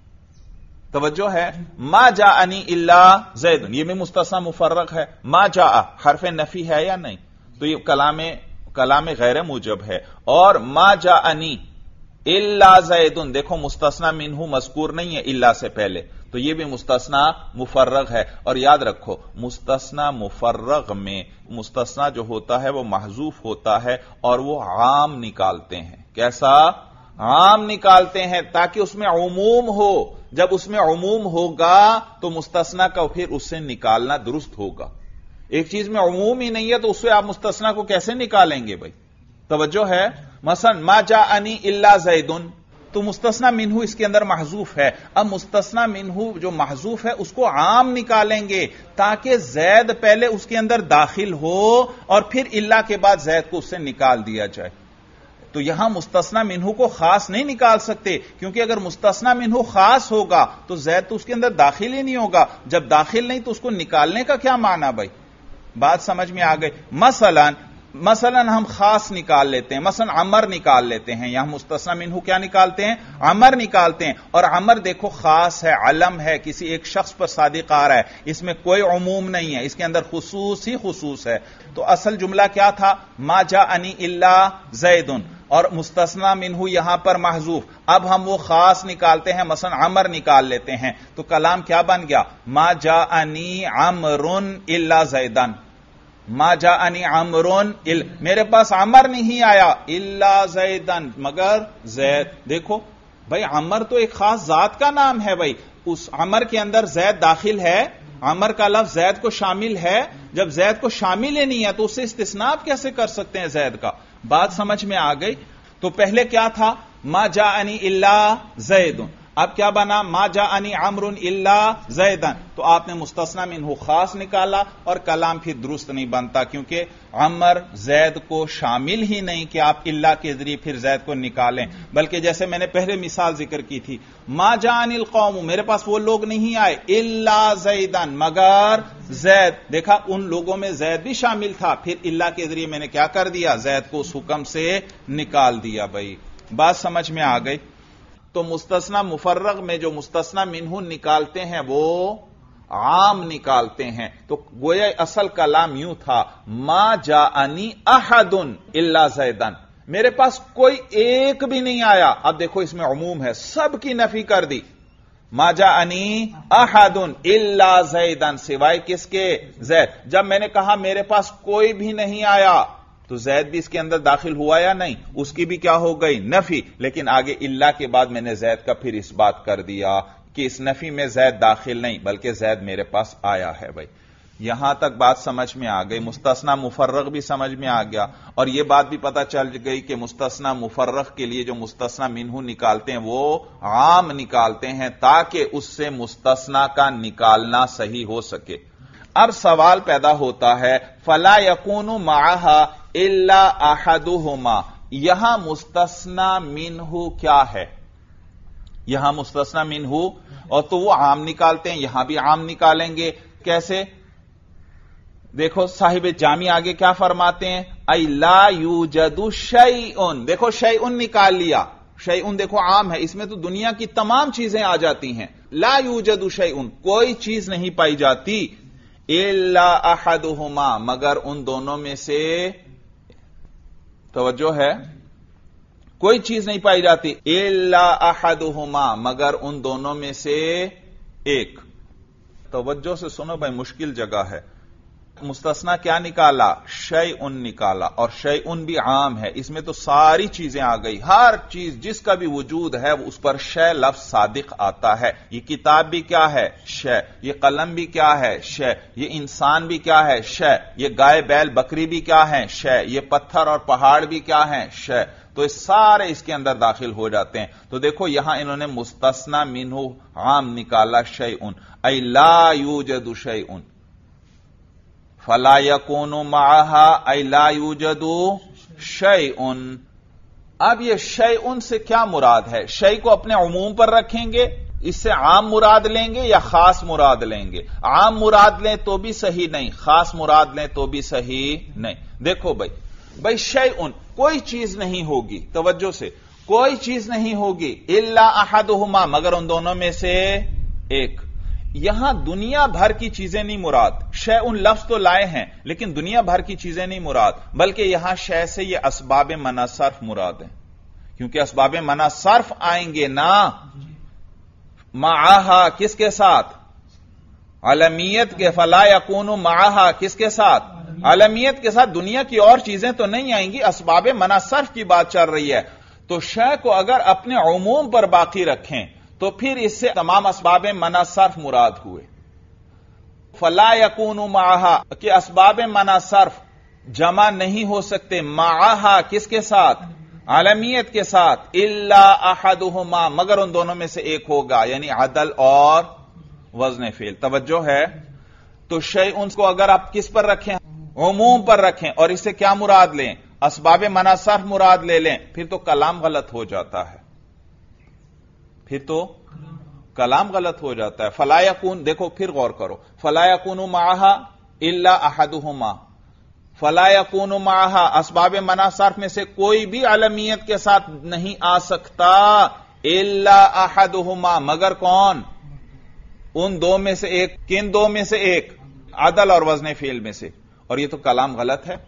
توجہ ہے؟ ما جاءنی الا زیدن یہ بھی مستثنی مفرغ ہے. ما جاء حرف نفی ہے یا نہیں؟ تو یہ کلام کلام غیر موجب ہے. اور ما جاءنی الا زیدن دیکھو مستثنی منہ مذکور نہیں ہے الا سے پہلے، تو یہ بھی مستثنی مفرغ ہے. اور یاد رکھو مستثنی مفرغ میں مستثنی جو ہوتا ہے وہ محذوف ہوتا ہے اور وہ عام نکالتے ہیں. کیسا؟ عام نکالتے ہیں تاکہ اس میں عموم ہو. جب اس میں عموم ہوگا تو مستثنی کا پھر اس سے نکالنا درست ہوگا. ایک چیز میں عموم ہی نہیں ہے تو اس سے آپ مستثنی کو کیسے نکالیں گے بھائی؟ توجہ ہے؟ مثلا ما جاءنی الا زیدن تو مستثنی منہ اس کے اندر محذوف ہے. اب مستثنی منہ جو محذوف ہے اس کو عام نکالیں گے تاکہ زید پہلے اس کے اندر داخل ہو اور پھر الا کے بعد زید کو اس سے نکال دیا جائے. تو یہاں مستثنی منہ کو خاص نہیں نکال سکتے کیونکہ اگر مستثنی منہ خاص ہوگا تو زید تو اس کے اندر داخل ہی نہیں ہوگا. جب داخل نہیں تو اس کو نکالنے کا کیا معنی بھائی؟ بات سمجھ میں آ گئی؟ مثلا مثلا ہم خاص نکال لیتے ہیں، مثلا عمر نکال لیتے ہیں، یہاں مستثنی منہ کیا نکالتے ہیں؟ عمر نکالتے ہیں، اور عمر دیکھو خاص ہے، علم ہے، کسی ایک شخص پر صادق آ رہا ہے، اس میں کوئی عموم نہیں ہے، اس کے اندر خصوص ہی خصوص ہے۔ تو اصل جملہ کیا تھا؟ ما جاءنی الا زید، اور مستثنی منہ یہاں پر محذوف۔ اب ہم وہ خاص نکالتے ہیں، مثلا عمر نکال لیتے ہیں، تو کلام کیا بن گیا؟ ما جاءنی عمر الا زیدن، ما جاءنی عمر ال میرے پاس عمر نہیں آیا الا زیدن مگر زید۔ دیکھو بھائی عمر تو ایک خاص ذات کا نام ہے، بھائی اس عمر کے اندر زید داخل ہے، عمر کا لفظ زید کو شامل ہے، جب زید کو شامل ہی نہیں ہے تو اس سے استثناء آپ کیسے کر سکتے ہیں زید کا؟ بات سمجھ میں آ گئی؟ تو پہلے کیا تھا؟ ما جاءنی الا زید، اب کیا بنا؟ ما جاءنی عمر الا زیدن، تو آپ نے مستثنی منہ خاص نکالا اور کلام پھر درست نہیں بنتا، کیونکہ عمر زید کو شامل ہی نہیں کہ آپ الا کے ذریعے پھر زید کو نکالیں، بلکہ جیسے میں نے پہلے مثال ذکر کی تھی، ما جاءنی القوم، میرے پاس وہ لوگ نہیں آئے الا زیدن مگر زید، دیکھا ان لوگوں میں زید بھی شامل تھا، پھر الا کے ذریعے میں نے کیا کر دیا؟ زید کو اس حکم سے نکال دیا۔ بھائی بات سمجھ میں آ گئی؟ تو مستثنی مفرغ میں جو مستثنی منہ نکالتے ہیں وہ عام نکالتے ہیں، تو گویا اصل کلام یوں تھا، ما جاءنی احد الا زیدن، میرے پاس کوئی ایک بھی نہیں آیا۔ اب دیکھو اس میں عموم ہے، سب کی نفی کر دی، ما جاءنی احد الا زیدن، سوائے کس کے؟ زید۔ جب میں نے کہا میرے پاس کوئی بھی نہیں آیا تو زید بھی اس کے اندر داخل ہوا یا نہیں؟ اس کی بھی کیا ہو گئی؟ نفی، لیکن آگے الا کے بعد میں نے زید کا پھر اس بات کر دیا کہ اس نفی میں زید داخل نہیں بلکہ زید میرے پاس آیا ہے۔ بھائی یہاں تک بات سمجھ میں آ گئی، مستثنی مفرغ بھی سمجھ میں آ گیا، اور یہ بات بھی پتہ چل گئی کہ مستثنی مفرغ کے لیے جو مستثنی منہ نکالتے ہیں وہ عام نکالتے ہیں تاکہ اس سے مستثنی کا نکالنا صحیح ہو سکے۔ اب سوال پیدا ہوتا ہے، فلا یکون معہا الا احدہما، یہاں مستثنی منہ کیا ہے؟ یہاں مستثنی منہ، اور تو وہ عام نکالتے ہیں، یہاں بھی عام نکالیں گے، کیسے؟ دیکھو صاحب جامی آگے کیا فرماتے ہیں؟ ای لا یوجد شیئن، دیکھو شیئن نکال لیا، شیئن دیکھو عام ہے، اس میں تو دنیا کی تمام چیزیں آ جاتی ہیں، لا یوجد شیئن کوئی چیز نہیں پائی جاتی، الا احدہما مگر ان دونوں میں سے، توجہ ہے، کوئی چیز نہیں پائی جاتی، الا احدہما مگر ان دونوں میں سے ایک۔ توجہ سے سنو بھائی، مشکل جگہ ہے۔ مستثنی کیا نکالا؟ شیئن نکالا، اور شیئن بھی عام ہے، اس میں تو ساری چیزیں آ گئی، ہر چیز جس کا بھی وجود ہے اس پر شے لفظ صادق آتا ہے۔ یہ کتاب بھی کیا ہے؟ شے۔ یہ قلم بھی کیا ہے؟ شے۔ یہ انسان بھی کیا ہے؟ شے۔ یہ گائے بیل بکری بھی کیا ہے؟ شے۔ یہ پتھر اور پہاڑ بھی کیا ہیں؟ شے۔ تو یہ سارے اس کے اندر داخل ہو جاتے ہیں۔ تو دیکھو یہاں انہوں نے مستثنی منہ عام نکالا، شیئن، ای لا یوجد شیئن، فلا یکون معہا ای لا یوجد شیئن۔ اب یہ شیئن سے کیا مراد ہے؟ شیء کو اپنے عموم پر رکھیں گے، اس سے عام مراد لیں گے یا خاص مراد لیں گے؟ عام مراد لیں تو بھی صحیح نہیں، خاص مراد لیں تو بھی صحیح نہیں۔ دیکھو بھائی بھائی شیئن کوئی چیز نہیں ہوگی، توجہ سے، کوئی چیز نہیں ہوگی، الا احدہما مگر ان دونوں میں سے ایک۔ یہاں دنیا بھر کی چیزیں نہیں مراد، شیئن لفظ تو لائے ہیں لیکن دنیا بھر کی چیزیں نہیں مراد، بلکہ یہاں شے سے یہ اسباب منع صرف مراد ہیں، کیونکہ اسباب منع صرف آئیں گے نا معہا کس کے ساتھ؟ علمیت کے، فلا یکون معہا کس کے ساتھ؟ علمیت کے ساتھ، دنیا کی اور چیزیں تو نہیں آئیں گی، اسباب منع صرف کی بات چل رہی ہے۔ تو شے کو اگر اپنے عموم پر باقی رکھیں تو پھر اس سے تمام اسباب منع صرف مراد ہوئے۔ فلا یکون معہا کہ اسباب منع صرف جمع نہیں ہو سکتے، معہا کس کے ساتھ؟ عالمیت کے ساتھ، الا احدہما مگر ان دونوں میں سے ایک ہوگا، یعنی عدل اور وزن فعل۔ توجہ ہے؟ تو شیئن کو اگر آپ کس پر رکھیں؟ عموم پر رکھیں، اور اس سے کیا مراد لیں؟ اسباب منع صرف مراد لے لیں، پھر تو کلام غلط ہو جاتا ہے، پھر تو کلام غلط ہو جاتا ہے۔ فلا یکون، دیکھو پھر غور کرو، فلا یکون معہا इल्ला अहदुहुमा फला यकूनु माहा, असबाब मना सर्फ में से कोई भी अलमियत के साथ नहीं आ सकता, इल्ला अहदुहुमा, मगर कौन? उन दो में से एक। किन दो में से एक? अदल और वजन फेल में से। और ये तो कलाम गलत है।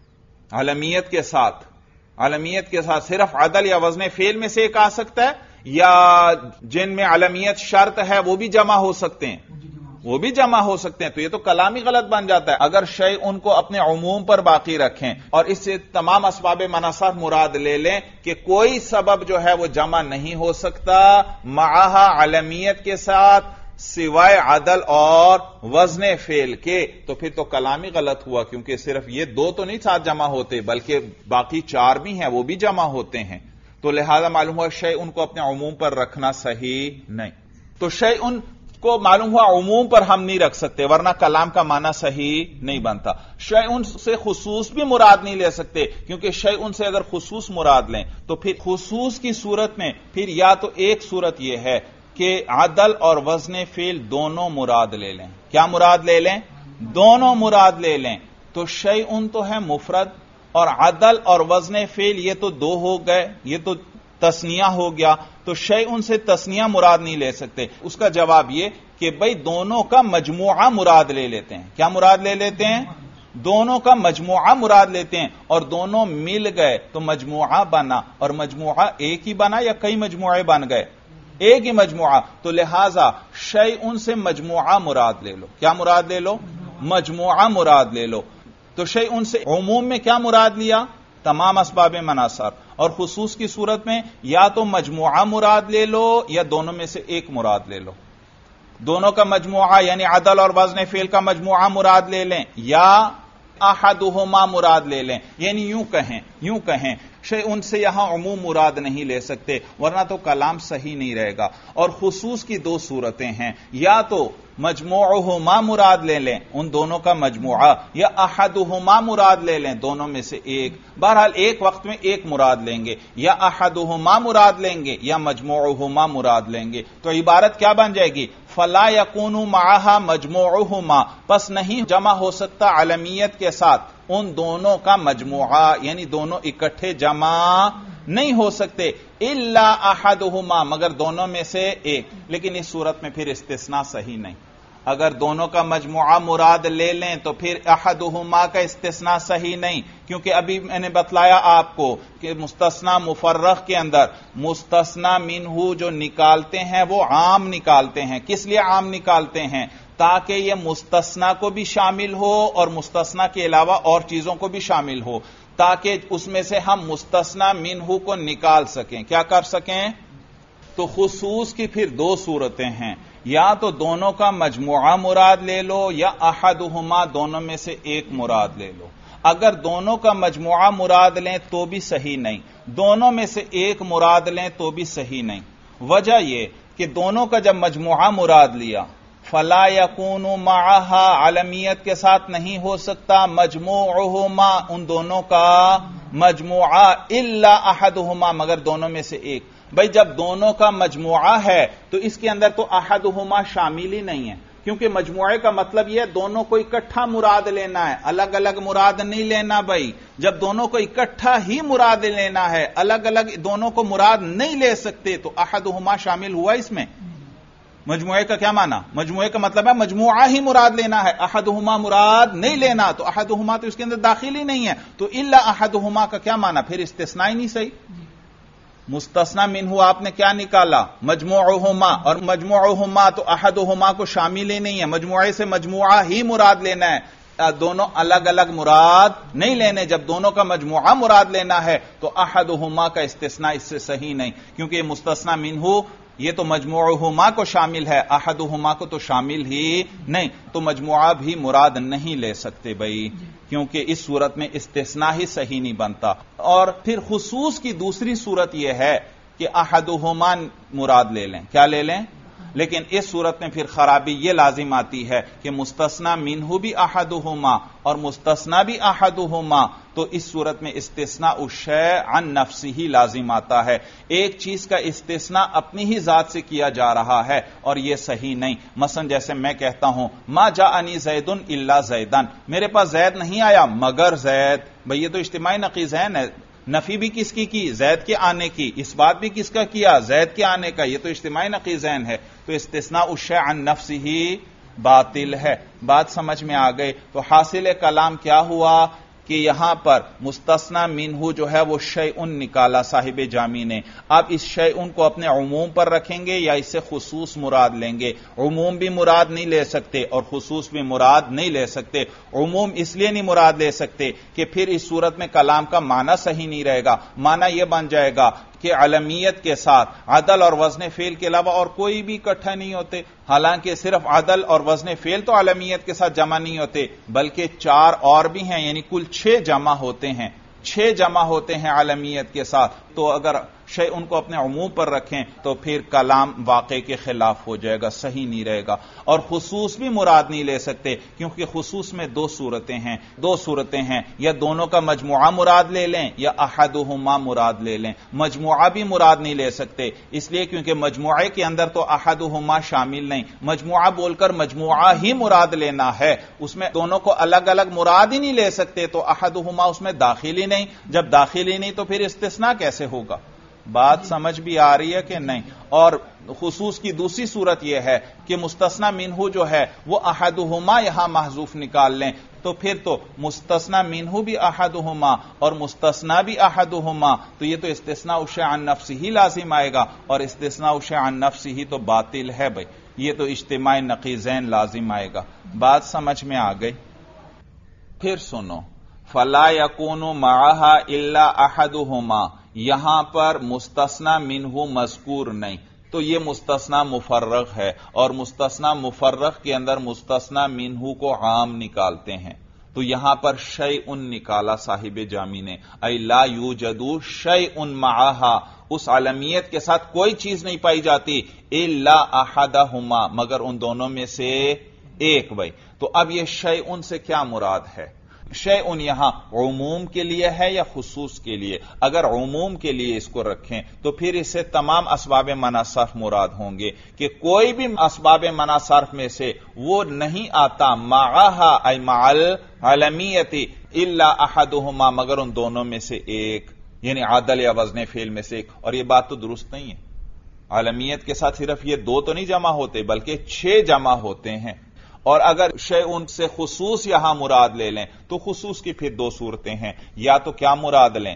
अलमियत के साथ अलमियत के साथ सिर्फ अदल या वजन फेल में से एक आ सकता है, या जिनमें अलमियत शर्त है वो भी जमा हो सकते हैं, वो भी जमा हो सकते हैं। तो ये तो कलाम ही गलत बन जाता है। अगर शय उनको अपने उमूम पर बाकी रखें और इससे तमाम असबाब मनासर मुराद ले लें कि कोई सबब जो है वो जमा नहीं हो सकता माहा अलमियत के साथ सिवाय अदल और वजन फेल के, तो फिर तो कलाम ही गलत हुआ, क्योंकि सिर्फ ये दो तो नहीं साथ जमा होते बल्कि बाकी चार भी हैं, वो भी जमा होते हैं। तो लिहाजा मालूम हुआ शय उनको अपने उमूम पर रखना सही नहीं। तो शय उन को मालूम हुआ उमूम पर हम नहीं रख सकते, वरना कलाम का माना सही नहीं बनता। शय उन से खुसूस भी मुराद नहीं ले सकते, क्योंकि शय उन से अगर खुसूस मुराद लें तो फिर खुसूस की सूरत में फिर या तो एक सूरत यह है कि अदल और वजन फेल दोनों मुराद ले लें। क्या मुराद ले लें? दोनों मुराद ले लें। तो शय उन तो है मुफरद, और अदल और वजन फेल ये तो दो हो गए, ये तो तस्निया हो गया। तो शय उनसे तस्निया मुराद नहीं ले सकते। उसका जवाब ये कि भाई दोनों का मजमुआ मुराद ले लेते हैं। क्या मुराद ले लेते हैं? दोनों का मजमुआ मुराद लेते हैं, और दोनों मिल गए तो मजमुआ बना, और मजमुआ एक ही बना या कई मजमुए बन गए? एक ही मजमुआ। तो लिहाजा शय उनसे मजमुआ मुराद ले लो। क्या मुराद ले लो? मजमुआ मुराद ले लो। तो शय उनसे उमूम में क्या मुराद लिया? तमाम असबाब मनासर। और खुसूस की सूरत में या तो मजमुआ मुराद ले लो या दोनों में से एक मुराद ले लो। दोनों का मजमुआ यानी अदल और वजन फेल का मजमुआ मुराद ले लें, या अहदुहुमा मुराद ले लें। यानी यूं कहें यूं कहें शय उनसे यहां उमूम मुराद नहीं ले सकते, वरना तो कलाम सही नहीं रहेगा। और खुसूस की दो सूरतें हैं, या तो मजमुअहुमा मुराद ले लें, उन दोनों का मजमुआ, या अहदुहुमा मुराद ले लें, दोनों में से एक। बहरहाल एक वक्त में एक मुराद लेंगे, या अहदुहुमा मुराद लेंगे या मजमुअहुमा मुराद लेंगे। तो इबारत क्या बन जाएगी? फला यकूनु माहा मजमुअहुमा, बस नहीं जमा हो सकता अलमियत के साथ उन दोनों का मजमुआ, यानी दोनों इकट्ठे जमा नहीं हो सकते, इल्ला अहदुहुमा, मगर दोनों में से एक। लेकिन इस सूरत में फिर इस्तिस्ना सही नहीं। अगर दोनों का मजमुआ मुराद ले लें तो फिर अहदुहुमा का इस्तिस्ना सही नहीं, क्योंकि अभी मैंने बतलाया आपको कि मुस्तस्ना मुफर्रख के अंदर मुस्तस्ना मिन्हु जो निकालते हैं वो आम निकालते हैं। किस लिए आम निकालते हैं? ताकि यह मुस्तस्ना को भी शामिल हो और मुस्तस्ना के अलावा और चीजों को भी शामिल हो, ताकि उसमें से हम मुस्तस्ना मिन्हु को निकाल सकें। क्या कर सकें? तो खुसूस की फिर दो सूरतें हैं, या तो दोनों का मजमुआ मुराद ले लो या अहदुहुमा, दोनों में से एक मुराद ले लो। अगर दोनों का मजमुआ मुराद लें तो भी सही नहीं, दोनों में से एक मुराद लें तो भी सही नहीं। वजह यह कि दोनों का जब मजमुआ मुराद लिया, फला यकूनु माहा, अलमियत के साथ नहीं हो सकता मजमुअहुमा, उन दोनों का मजमुआ, इल्ला अहदुहुमा, मगर दोनों में से एक। भाई जब दोनों का मजमुआ है तो इसके अंदर तो अहदुहुमा शामिल ही नहीं है, क्योंकि मजमुए का मतलब यह है दोनों को इकट्ठा मुराद लेना है, अलग अलग मुराद नहीं लेना। भाई जब दोनों को इकट्ठा ही मुराद लेना है, अलग अलग दोनों को मुराद नहीं ले सकते, तो अहदुहुमा शामिल हुआ इसमें। मजमुए का क्या माना? मजमुए का मतलब है मजमुआ ही मुराद लेना है, अहदुहुमा मुराद नहीं लेना। तो अहदुहुमा तो इसके अंदर दाखिल ही नहीं है, तो इल्ला अहदुहुमा का क्या माना? फिर इस्तिस्ना ही नहीं सही। मुस्तस्ना मिन्हु आपने क्या निकाला? मजमुअहुमा, और मजमुअहुमा तो अहदुहुमा को शामिल ही नहीं है। मजमुए से मजमुआ ही मुराद लेना है, दोनों अलग अलग मुराद नहीं लेने। जब दोनों का मजमुआ मुराद लेना है तो अहदुहुमा का इस्तिस्ना इससे सही नहीं, क्योंकि मुस्तस्ना मिन्हु ये तो मजमुअहुमा को शामिल है, अहदुहुमा को तो शामिल ही नहीं। तो मजमुआ भी मुराद नहीं ले सकते भाई, क्योंकि इस सूरत में इस्तिस्ना ही सही नहीं बनता। और फिर खुसूस की दूसरी सूरत यह है कि अहदुहुमा मुराद ले लें। क्या ले लें? لیکن اس صورت میں پھر خرابی یہ لازم آتی ہے کہ مستثنا منہ بھی احدہما اور مستثنا بھی احدہما، تو اس صورت میں استثناء الشیء عن نفسہ لازم آتا ہے. ایک چیز کا استثناء اپنی ہی ذات سے کیا جا رہا ہے اور یہ صحیح نہیں. مثلا جیسے میں کہتا ہوں ما جاءنی زید الا زیدن، میرے پاس زید نہیں آیا مگر زید. بھئی یہ تو اجتماعی نقیضین ہے. نفی بھی کس کی کی؟ زید کے آنے کی. اس بات بھی کس کا کیا؟ زید کے آنے کا. یہ تو اجتماعی نقیضین ہے. تو استثناء الشیء عن نفسہ باطل ہے. بات سمجھ میں آ گئی؟ تو حاصل کلام کیا ہوا کہ یہاں پر مستثنا منہ جو ہے وہ شیئن نکالا صاحب جامی نے. اب اس شیئن کو اپنے عموم پر رکھیں گے یا اس سے خصوص مراد لیں گے؟ عموم بھی مراد نہیں لے سکتے اور خصوص بھی مراد نہیں لے سکتے. عموم اس لیے نہیں مراد لے سکتے کہ پھر اس صورت میں کلام کا معنی صحیح نہیں رہے گا. معنی یہ بن جائے گا کہ علمیت کے ساتھ عدل اور وزن فعل کے علاوہ اور کوئی بھی اکٹھا نہیں ہوتے. حالانکہ صرف عدل اور وزن فعل تو علمیت کے ساتھ جمع نہیں ہوتے بلکہ چار اور بھی ہیں، یعنی کل چھ جمع ہوتے ہیں. چھ جمع ہوتے ہیں علمیت کے ساتھ. تو اگر شے ان کو اپنے عموم پر رکھیں تو پھر کلام واقع کے خلاف ہو جائے گا، صحیح نہیں رہے گا. اور خصوص بھی مراد نہیں لے سکتے کیونکہ خصوص میں دو صورتیں ہیں دو صورتیں ہیں یا دونوں کا مجموعہ مراد لے لیں یا احدہما مراد لے لیں. مجموعہ بھی مراد نہیں لے سکتے اس لیے کیونکہ مجموعے کے اندر تو احدہما شامل نہیں. مجموعہ بول کر مجموعہ ہی مراد لینا ہے، اس میں دونوں کو الگ الگ مراد ہی نہیں لے سکتے. تو احدہما اس میں داخل ہی نہیں. جب داخل ہی نہیں تو پھر استثناء کیسے ہوگا؟ بات سمجھ بھی آ رہی ہے کہ نہیں؟ اور خصوص کی دوسری صورت یہ ہے کہ مستثنا منہ جو ہے وہ احدہما یہاں محذوف نکال لیں تو پھر تو مستثنا منہ بھی احدہما اور مستثنا بھی احدہما، تو یہ تو استثناء الشیء عن نفسہ ہی لازم آئے گا اور استثناء الشیء عن نفسہ ہی تو باطل ہے. بھائی یہ تو اجتماع نقیضین لازم آئے گا. بات سمجھ میں آ گئی؟ پھر سنو فلا یکون معہا الا احدہما، یہاں پر مستثنا منہ مذکور نہیں تو یہ مستثنا مفرغ ہے اور مستثنا مفرغ کے اندر مستثنا منہ کو عام نکالتے ہیں. تو یہاں پر شیئن نکالا صاحب جامی نے، ای لا یوجد شیئن معہا، اس علمیت کے ساتھ کوئی چیز نہیں پائی جاتی الا احدہما مگر ان دونوں میں سے ایک. بھائی تو اب یہ شیئن سے کیا مراد ہے؟ شیئن یہاں عموم کے لیے ہے یا خصوص کے لیے؟ اگر عموم کے لیے اس کو رکھیں تو پھر اس سے تمام اسباب منع صرف مراد ہوں گے کہ کوئی بھی اسباب منع صرف میں سے وہ نہیں آتا معہا ای مع العلمیت الا احدہما مگر ان دونوں میں سے ایک، یعنی عدل یا وزن فعل میں سے ایک. اور یہ بات تو درست نہیں ہے. علمیت کے ساتھ صرف یہ دو تو نہیں جمع ہوتے بلکہ چھ جمع ہوتے ہیں. اور اگر شیئن سے خصوص یہاں مراد لے لیں تو خصوص کی پھر دو صورتیں ہیں، یا تو کیا مراد لیں؟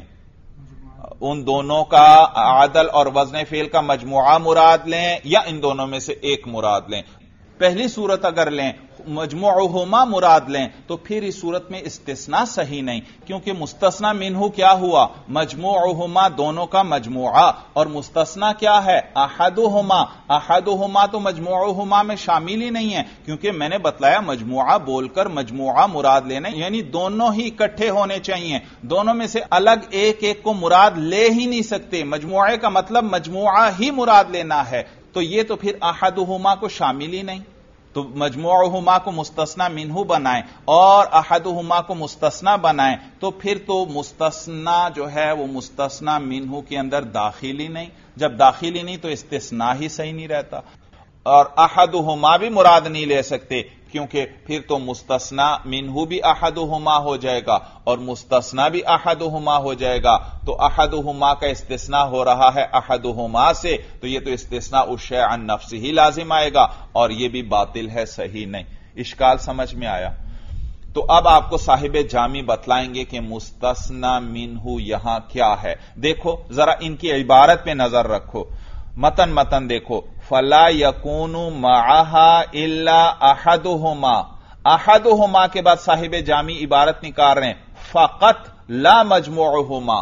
ان دونوں کا عدل اور وزن فعل کا مجموعہ مراد لیں یا ان دونوں میں سے ایک مراد لیں. پہلی صورت اگر لیں مجموعہما مراد لیں تو پھر اس صورت میں استثناء صحیح نہیں کیونکہ مستثنا منہ کیا ہوا؟ مجموعہما، دونوں کا مجموعہ. اور مستثنا کیا ہے؟ احدہما. احدہما تو مجموعہما میں شامل ہی نہیں ہے کیونکہ میں نے بتلایا مجموعہ بول کر مجموعہ مراد لینا یعنی دونوں ہی اکٹھے ہونے چاہیے. دونوں میں سے الگ ایک ایک کو مراد لے ہی نہیں سکتے. مجموعے کا مطلب مجموعہ ہی مراد لینا ہے تو یہ تو پھر احدہما کو شامل ہی نہیں. تو مجموعہما کو مستثنا منہ بنائیں اور احدہما کو مستثنا بنائیں تو پھر تو مستثنا جو ہے وہ مستثنا منہ کے اندر داخل ہی نہیں. جب داخل ہی نہیں تو استثناء ہی صحیح نہیں رہتا. اور احدہما بھی مراد نہیں لے سکتے کیونکہ پھر تو مستثنا منہ بھی احدہما ہو جائے گا اور مستثنا بھی احدہما ہو جائے گا. تو احدہما کا استثناء ہو رہا ہے احدہما سے تو یہ تو استثناء الشیء عن نفسہ ہی لازم آئے گا اور یہ بھی باطل ہے، صحیح نہیں. اشکال سمجھ میں آیا؟ تو اب آپ کو صاحب جامی بتلائیں گے کہ مستثنا منہ یہاں کیا ہے. دیکھو ذرا ان کی عبارت پہ نظر رکھو. متن متن دیکھو. فلا یکون معہا الا احدہما. احدہما کے بعد صاحب جامی عبارت نکال رہے ہیں فقط لا مجموعہما.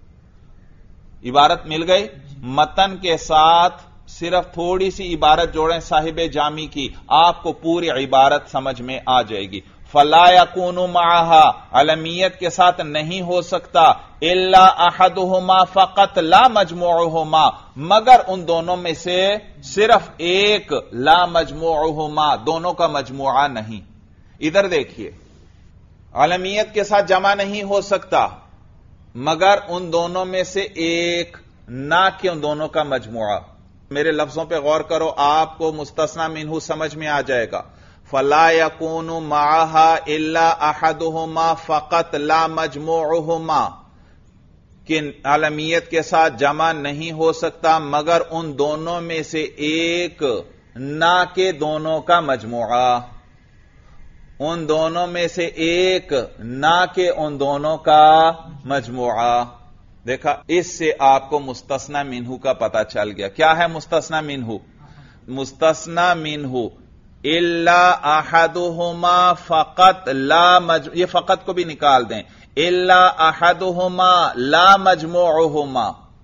عبارت مل گئی. متن کے ساتھ صرف تھوڑی سی عبارت جوڑیں صاحب جامی کی، آپ کو پوری عبارت سمجھ میں آ جائے گی. فلا یکون معہا علمیت کے ساتھ نہیں ہو سکتا الا احدہما فقط لا مجموعہما مگر ان دونوں میں سے صرف ایک لا مجموعہما دونوں کا مجموعہ نہیں. ادھر دیکھیے علمیت کے ساتھ جمع نہیں ہو سکتا مگر ان دونوں میں سے ایک نہ کہ ان دونوں کا مجموعہ. میرے لفظوں پہ غور کرو آپ کو مستثنی منہ سمجھ میں آ جائے گا. فلا یکون معہا الا احدہما فقط لا مجموعہما کہ علمیت کے ساتھ جمع نہیں ہو سکتا مگر ان دونوں میں سے ایک نہ کہ دونوں کا مجموعہ. ان دونوں میں سے ایک نہ کہ ان دونوں کا مجموعہ. دیکھا اس سے آپ کو مستثنی منہ کا پتہ چل گیا. کیا ہے مستثنی منہ؟ مستثنی منہ الا احدہما فقط لا مجموع یہ فقط کو بھی نکال دیں. الا احدہما لا مجموعہما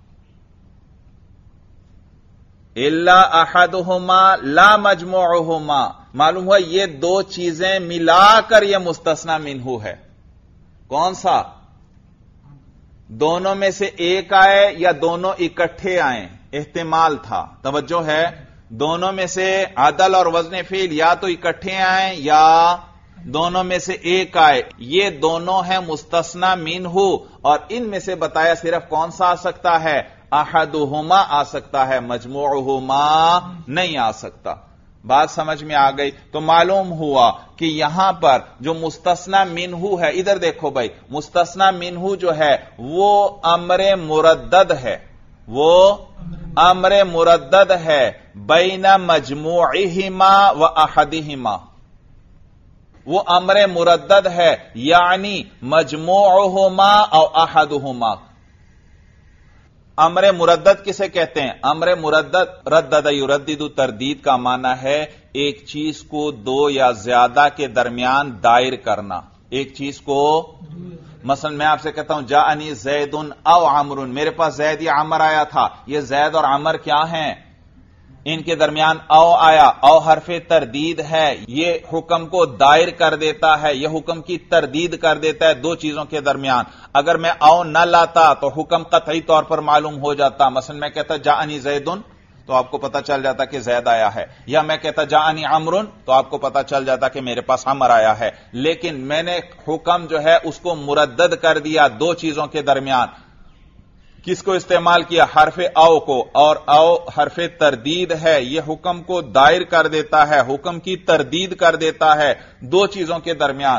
الا احدہما لا مجموعہما معلوم ہوا یہ دو چیزیں ملا کر یہ مستثنی منہ ہے. کون سا؟ دونوں میں سے ایک آئے یا دونوں اکٹھے آئیں. احتمال تھا. توجہ ہے دونوں میں سے عدل اور وزن فعل یا تو اکٹھے آئیں یا دونوں میں سے ایک آئے. یہ دونوں ہیں مستثنی منہ اور ان میں سے بتایا صرف کون سا آ سکتا ہے؟ احدہما آ سکتا ہے مجموعہما نہیں آ سکتا. بات سمجھ میں آ گئی؟ تو معلوم ہوا کہ یہاں پر جو مستثنی منہ ہے ادھر دیکھو بھائی مستثنی منہ جو ہے وہ امر مردد ہے. وہ امر مردد ہے بین مجموعہما و احدہما. وہ امر مردد ہے یعنی مجموعہما او احدہما. امر مردد کسے کہتے ہیں؟ امر مردد ردد یردد تردید کا معنی ہے ایک چیز کو دو یا زیادہ کے درمیان دائر کرنا. ایک چیز کو مثلا میں آپ سے کہتا ہوں جاءنی زید او عمر میرے پاس زید یا عمر آیا تھا. یہ زید اور عمر کیا ہیں؟ ان کے درمیان او آیا. او حرف تردید ہے. یہ حکم کو دائر کر دیتا ہے. یہ حکم کی تردید کر دیتا ہے دو چیزوں کے درمیان. اگر میں او نہ لاتا تو حکم قطعی طور پر معلوم ہو جاتا. مثلا میں کہتا جاءنی زیدن تو آپ کو پتا چل جاتا کہ زید آیا ہے. یا میں کہتا جاءنی عمر تو آپ کو پتا چل جاتا کہ میرے پاس عمر آیا ہے. لیکن میں نے حکم جو ہے اس کو مردد کر دیا دو چیزوں کے درمیان. کس کو استعمال کیا؟ حرف او کو. اور او حرف تردید ہے. یہ حکم کو دائر کر دیتا ہے حکم کی تردید کر دیتا ہے دو چیزوں کے درمیان.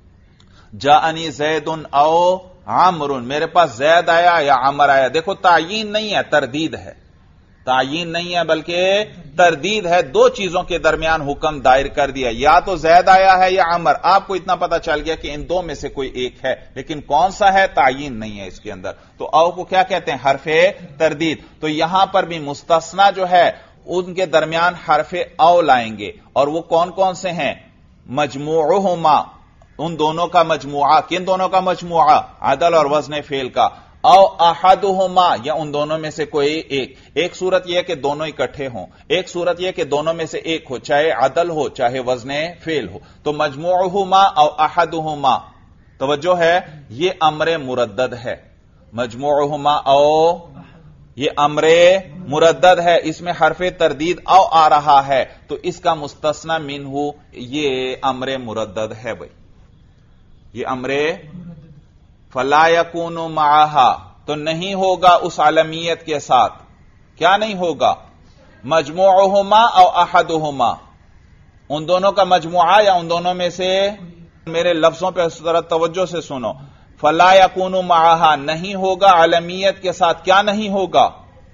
جاءنی زید او عمر میرے پاس زید آیا یا عمر آیا. دیکھو تعیین نہیں ہے تردید ہے. تعیین نہیں ہے بلکہ تردید ہے. دو چیزوں کے درمیان حکم دائر کر دیا. یا تو زید آیا ہے یا عمر. آپ کو اتنا پتا چل گیا کہ ان دو میں سے کوئی ایک ہے لیکن کون سا ہے تعیین نہیں ہے اس کے اندر. تو او کو کیا کہتے ہیں؟ حرف تردید. تو یہاں پر بھی مستثنی جو ہے ان کے درمیان حرف او لائیں گے. اور وہ کون کون سے ہیں؟ مجموعہما ان دونوں کا مجموعہ. کن دونوں کا مجموعہ؟ عدل اور وزن فعل کا. او احدہما یا ان دونوں میں سے کوئی ایک. ایک صورت یہ کہ دونوں اکٹھے ہوں. ایک صورت یہ کہ دونوں میں سے ایک ہو چاہے عدل ہو چاہے وزن فعل ہو. تو مجموعہما او احدہما توجہ ہے یہ امر مردد ہے. مجموعہما او یہ امر مردد ہے. اس میں حرف تردید او آ رہا ہے تو اس کا مستثنی منہ یہ امر مردد ہے. بھائی یہ امر فلا یکون معہا تو نہیں ہوگا اس علمیت کے ساتھ. کیا نہیں ہوگا؟ مجموعہما او احدہما ان دونوں کا مجموعہ یا ان دونوں میں سے. میرے لفظوں پہ اس طرح توجہ سے سنو. فلا یکون معہا نہیں ہوگا علمیت کے ساتھ. کیا نہیں ہوگا؟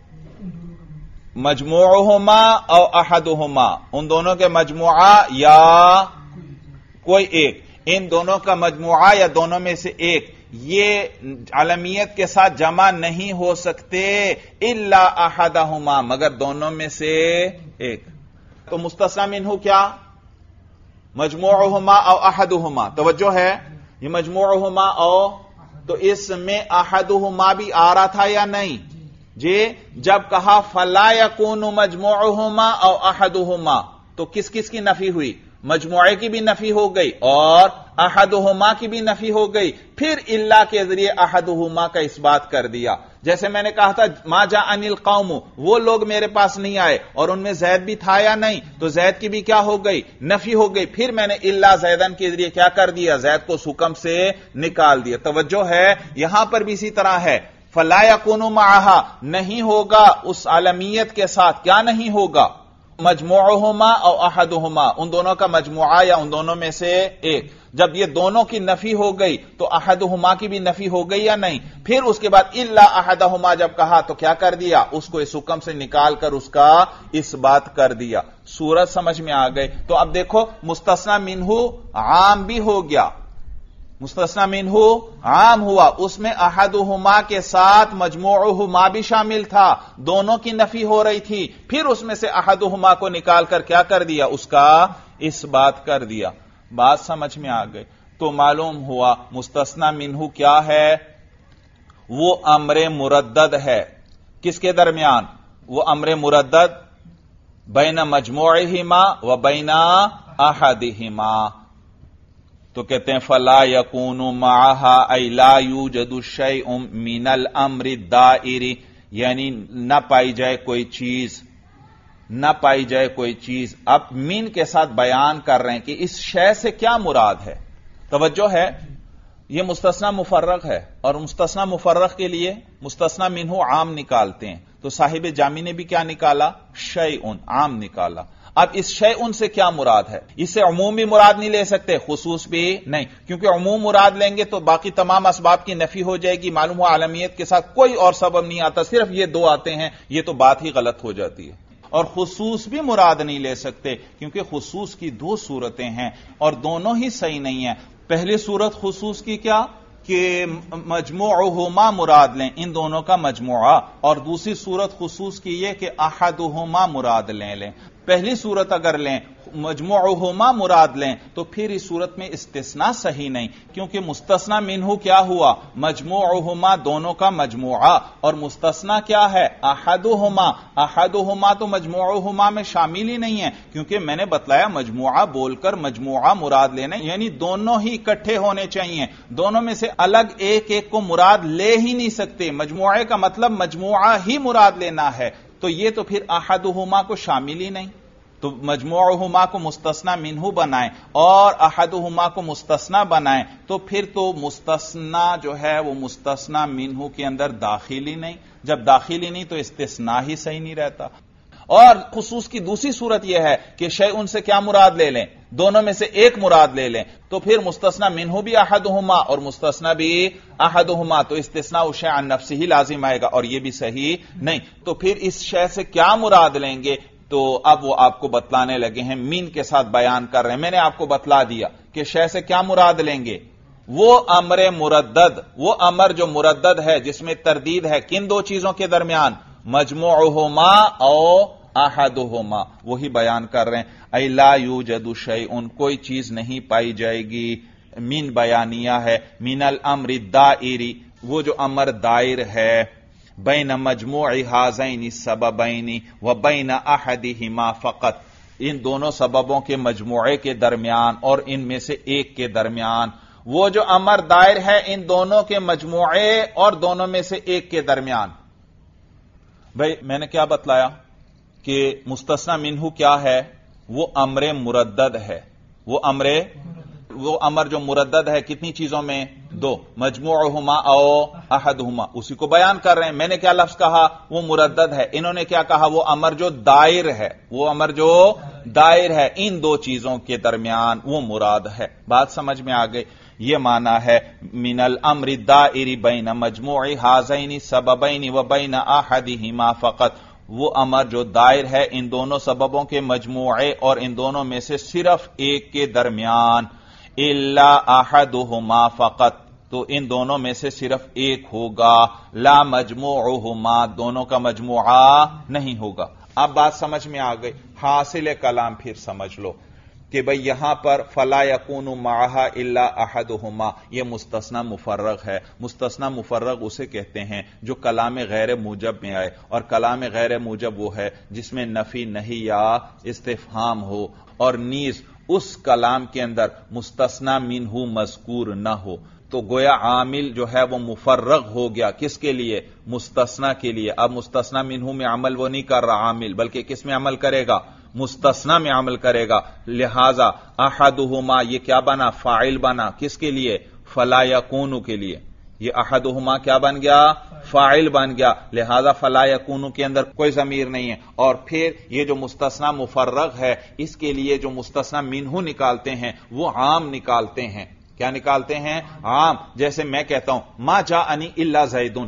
مجموعہما او احدہما ان دونوں کے مجموعہ یا کوئی ایک. ان دونوں کا مجموعہ یا دونوں میں سے ایک یہ علمیت کے ساتھ جمع نہیں ہو سکتے الا احدہما مگر دونوں میں سے ایک. تو مستثنی منہ کیا؟ مجموعہما او احدہما. توجہ ہے یہ مجموعہما او تو اس میں احدہما بھی آ رہا تھا یا نہیں؟ جی جب کہا فلا یکون مجموعہما او احدہما تو کس کس کی نفی ہوئی؟ مجموعے کی بھی نفی ہو گئی اور احدہما کی بھی نفی ہو گئی، پھر الا کے ذریعے احدہما کا اس بات کر دیا. جیسے میں نے کہا تھا ما جاءنی القوم، وہ لوگ میرے پاس نہیں آئے اور ان میں زید بھی تھا یا نہیں، تو زید کی بھی کیا ہو گئی؟ نفی ہو گئی. پھر میں نے الا زیدن کے ذریعے کیا کر دیا؟ زید کو اس حکم سے نکال دیا. توجہ ہے یہاں پر بھی اسی طرح ہے. فلا یکون معہا، نہیں ہوگا اس عالمیت کے ساتھ. کیا نہیں ہوگا؟ مجموعہما او احدہما، ان دونوں کا مجموعہ یا ان دونوں میں سے ایک. جب یہ دونوں کی نفی ہو گئی تو احدہما کی بھی نفی ہو گئی یا نہیں؟ پھر اس کے بعد الا احدہما جب کہا تو کیا کر دیا؟ اس کو اس حکم سے نکال کر اس کا اس بات کر دیا. صورت سمجھ میں آ گئی. تو اب دیکھو مستثنی منہ عام بھی ہو گیا، مستثنی منہ عام ہوا، اس میں احدہما کے ساتھ مجموعہما بھی شامل تھا، دونوں کی نفی ہو رہی تھی. پھر اس میں سے احدہما کو نکال کر کیا کر دیا؟ اس کا اس بات کر دیا. بات سمجھ میں آ گئی. تو معلوم ہوا مستثنی منہ کیا ہے؟ وہ امر مردد ہے. کس کے درمیان؟ وہ امر مردد بین مجموعہما و بین احدہما. تو کہتے ہیں فلا یکون معہا ای لا یوجد شیء من الامر الدائر، یعنی نہ پائی جائے کوئی چیز، نہ پائی جائے کوئی چیز. اب مین کے ساتھ بیان کر رہے ہیں کہ اس شے سے کیا مراد ہے. توجہ ہے یہ مستثنی مفرغ ہے اور مستثنی مفرغ کے لیے مستثنی منہ عام نکالتے ہیں. تو صاحب جامی نے بھی کیا نکالا؟ شیء عام نکالا. اب اس شیء سے کیا مراد ہے؟ اس سے عموم بھی مراد نہیں لے سکتے، خصوص بھی نہیں، کیونکہ عموم مراد لیں گے تو باقی تمام اسباب کی نفی ہو جائے گی. معلوم ہوا عالمیت کے ساتھ کوئی اور سبب نہیں آتا، صرف یہ دو آتے ہیں، یہ تو بات ہی غلط ہو جاتی ہے. اور خصوص بھی مراد نہیں لے سکتے کیونکہ خصوص کی دو صورتیں ہیں اور دونوں ہی صحیح نہیں ہیں. پہلی صورت خصوص کی کیا کہ مجموعہما مراد لیں، ان دونوں کا مجموعہ، اور دوسری صورت خصوص کی یہ کہ احدہما مراد لیں لیں. پہلی صورت اگر لیں مجموعہما مراد لیں تو پھر اس صورت میں استثناء صحیح نہیں، کیونکہ مستثنی منہ کیا ہوا؟ مجموعہما، دونوں کا مجموعہ، اور مستثنیٰ کیا ہے؟ احدہما. احدہما تو مجموعہما میں شامل ہی نہیں ہے، کیونکہ میں نے بتلایا مجموعہ بول کر مجموعہ مراد لینا، یعنی دونوں ہی اکٹھے ہونے چاہیے، دونوں میں سے الگ ایک ایک کو مراد لے ہی نہیں سکتے. مجموعے کا مطلب مجموعہ ہی مراد لینا ہے، تو یہ تو پھر احدہما کو شامل ہی نہیں. تو مجموعہما کو مستثنی منہ بنائیں اور احدہما کو مستثنی بنائیں تو پھر تو مستثنی جو ہے وہ مستثنی منہ کے اندر داخل ہی نہیں. جب داخل ہی نہیں تو استثناء ہی صحیح نہیں رہتا. اور خصوص کی دوسری صورت یہ ہے کہ شیء سے کیا مراد لے لیں؟ دونوں میں سے ایک مراد لے لیں تو پھر مستثنی منہ بھی احدہما اور مستثنی بھی احدہما، تو استثناء شیء عن نفسہ ہی لازم آئے گا اور یہ بھی صحیح نہیں. تو پھر اس شیء سے کیا مراد لیں گے؟ تو اب وہ آپ کو بتلانے لگے ہیں، مین کے ساتھ بیان کر رہے ہیں. میں نے آپ کو بتلا دیا کہ شے سے کیا مراد لیں گے؟ وہ امر مردد، وہ امر جو مردد ہے جس میں تردید ہے. کن دو چیزوں کے درمیان؟ مجموعہما او احدہما. وہی بیان کر رہے ہیں. ای لا یوجد شیء، کوئی چیز نہیں پائی جائے گی. مین بیانیہ ہے. من الامر الدائر، وہ جو امر دائر ہے، بین مجموع ہذین السببین و بین احدہما فقط، ان دونوں سببوں کے مجموعے کے درمیان اور ان میں سے ایک کے درمیان. وہ جو امر دائر ہے ان دونوں کے مجموعے اور دونوں میں سے ایک کے درمیان. بھئی میں نے کیا بتلایا کہ مستثنی منہ کیا ہے؟ وہ امر مردد ہے. وہ امر وہ امر جو مردد ہے کتنی چیزوں میں؟ دو، مجموعہما او احدہما. اسی کو بیان کر رہے ہیں. میں نے کیا لفظ کہا؟ وہ مردد ہے. انہوں نے کیا کہا؟ وہ امر جو دائر ہے، وہ امر جو دائر ہے ان دو چیزوں کے درمیان وہ مراد ہے. بات سمجھ میں آ گئی. یہ معنی ہے من الامر الدائر بین مجموع ہذین سببین و بین احدہما فقط، وہ امر جو دائر ہے ان دونوں سببوں کے مجموعے اور ان دونوں میں سے صرف ایک کے درمیان. الا احدہما فقط، تو ان دونوں میں سے صرف ایک ہوگا. لا مجموعہما، دونوں کا مجموعہ نہیں ہوگا. اب بات سمجھ میں آ گئی. حاصل کلام پھر سمجھ لو کہ بھئی یہاں پر فلا یکون معہا الا احدہما، یہ مستثنی مفرغ ہے. مستثنی مفرغ اسے کہتے ہیں جو کلام غیر موجب میں آئے، اور کلام غیر موجب وہ ہے جس میں نفی نہیں یا استفہام ہو، اور نیز اس کلام کے اندر مستثنا منہ مذکور نہ ہو تو گویا عامل جو ہے وہ مفرغ ہو گیا کس کے لیے؟ مستثنا کے لیے. اب مستثنا منہ میں عمل وہ نہیں کر رہا عامل، بلکہ کس میں عمل کرے گا؟ مستثنا میں عمل کرے گا. لہذا احدہما یہ کیا بنا؟ فاعل بنا. کس کے لیے؟ فلا یکون کے لیے. یہ احدہما کیا بن گیا؟ فاعل بن گیا. لہذا فلا یکون کے اندر کوئی ضمیر نہیں ہے. اور پھر یہ جو مستثنا مفرغ ہے اس کے لیے جو مستثنا منہ نکالتے ہیں وہ عام نکالتے ہیں. کیا نکالتے ہیں؟ عام. جیسے میں کہتا ہوں ما جاءنی الا زیدن،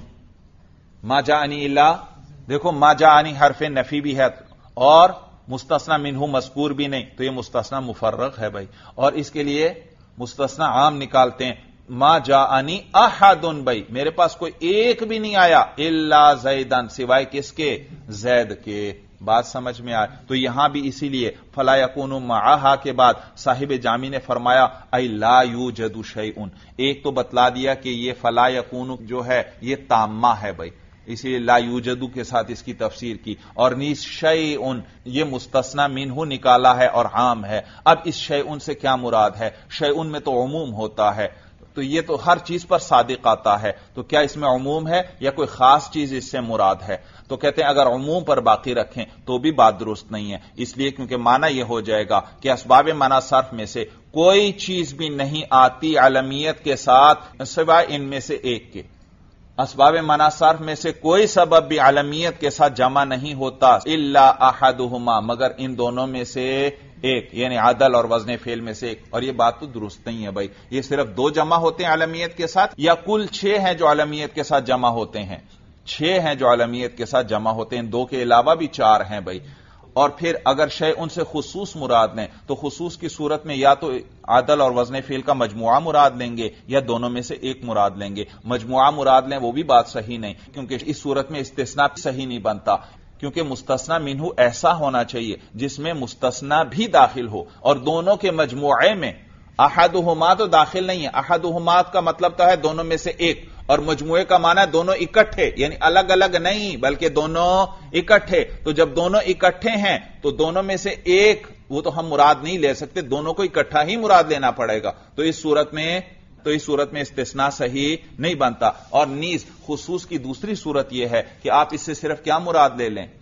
ما جاءنی الا، دیکھو ما جاءنی حرف نفی بھی ہے اور مستثنا منہ مذکور بھی نہیں، تو یہ مستثنا مفرغ ہے بھائی. اور اس کے لیے مستثنا عام نکالتے ہیں. ما جاءنی احد، بھائی میرے پاس کوئی ایک بھی نہیں آیا، الا زیدن، سوائے کس کے؟ زید کے. بات سمجھ میں آئے؟ تو یہاں بھی اسی لیے فلا یکون معہا کے بعد صاحب جامی نے فرمایا ای لا یوجد شیء. ایک تو بتلا دیا کہ یہ فلا یکون جو ہے یہ تامہ ہے بھائی، اسی لیے لا یوجدو کے ساتھ اس کی تفسیر کی. اور نیز شیء یہ مستثنا منہ نکالا ہے اور عام ہے. اب اس شیء سے کیا مراد ہے؟ شیء میں تو عموم ہوتا ہے، تو یہ تو ہر چیز پر صادق آتا ہے، تو کیا اس میں عموم ہے یا کوئی خاص چیز اس سے مراد ہے؟ تو کہتے ہیں اگر عموم پر باقی رکھیں تو بھی بات درست نہیں ہے، اس لیے کیونکہ معنی یہ ہو جائے گا کہ اسباب منع صرف میں سے کوئی چیز بھی نہیں آتی علمیت کے ساتھ سوائے ان میں سے ایک کے. اسباب منع صرف میں سے کوئی سبب بھی علمیت کے ساتھ جمع نہیں ہوتا الا احدہما، مگر ان دونوں میں سے ایک، یعنی عدل اور وزن فعل میں سے ایک. اور یہ بات تو درست نہیں ہے بھائی. یہ صرف دو جمع ہوتے ہیں علمیت کے ساتھ یا کل چھ ہیں جو علمیت کے ساتھ جمع ہوتے ہیں؟ چھ ہیں جو علمیت کے ساتھ جمع ہوتے ہیں، دو کے علاوہ بھی چار ہیں بھائی. اور پھر اگر شے ان سے خصوص مراد لیں تو خصوص کی صورت میں یا تو عدل اور وزن فعل کا مجموعہ مراد لیں گے یا دونوں میں سے ایک مراد لیں گے. مجموعہ مراد لیں وہ بھی بات صحیح نہیں، کیونکہ اس صورت میں استثناء صحیح نہیں بنتا، کیونکہ مستثنا منہ ایسا ہونا چاہیے جس میں مستثنا بھی داخل ہو، اور دونوں کے مجموعے میں احدہما تو داخل نہیں ہے. احدہما کا مطلب تو ہے دونوں میں سے ایک، اور مجموعے کا معنی ہے دونوں اکٹھے، یعنی الگ الگ نہیں بلکہ دونوں اکٹھے. تو جب دونوں اکٹھے ہیں تو دونوں میں سے ایک وہ تو ہم مراد نہیں لے سکتے، دونوں کو اکٹھا ہی مراد لینا پڑے گا. تو اس صورت میں تو اس صورت میں استثناء صحیح نہیں بنتا. اور نیز خصوص کی دوسری صورت یہ ہے کہ آپ اس سے صرف کیا مراد لے لیں؟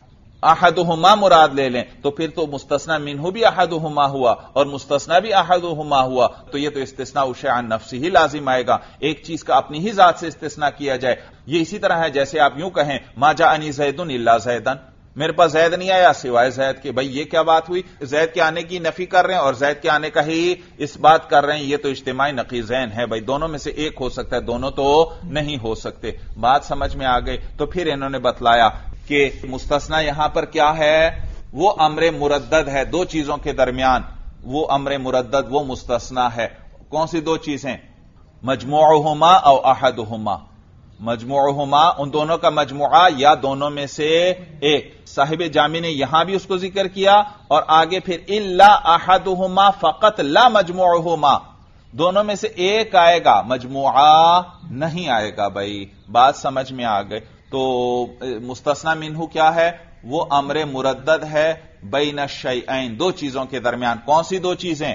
احدہما مراد لے لیں، تو پھر تو مستثنا منہ بھی احدہما ہوا اور مستثنا بھی احدہما ہوا، تو یہ تو استثناء شیء عن نفسہ ہی لازم آئے گا. ایک چیز کا اپنی ہی ذات سے استثناء کیا جائے. یہ اسی طرح ہے جیسے آپ یوں کہیں ما جاءنی زید الا زیدن، میرے پاس زید نہیں آیا سوائے زید کے. بھائی یہ کیا بات ہوئی؟ زید کے آنے کی نفی کر رہے ہیں اور زید کے آنے کا ہی اس بات کر رہے ہیں. یہ تو اجتماعی نقیضین ہے بھائی، دونوں میں سے ایک ہو سکتا ہے، دونوں تو نہیں ہو سکتے. بات سمجھ میں آ گئی؟ تو پھر انہوں نے بتلایا کہ مستثنا یہاں پر کیا ہے؟ وہ امر مردد ہے دو چیزوں کے درمیان. وہ امر مردد وہ مستثنا ہے. کون سی دو چیزیں؟ مجموعہما او احدہما. مجموعہما ان دونوں کا مجموعہ یا دونوں میں سے ایک. صاحب جامی نے یہاں بھی اس کو ذکر کیا اور آگے پھر الا احدہما فقط لا مجموعہما، دونوں میں سے ایک آئے گا، مجموعہ نہیں آئے گا. بھائی بات سمجھ میں آ گئی؟ تو مستثنا منہ کیا ہے؟ وہ امر مردد ہے بین الشیئین، دو چیزوں کے درمیان. کون سی دو چیزیں؟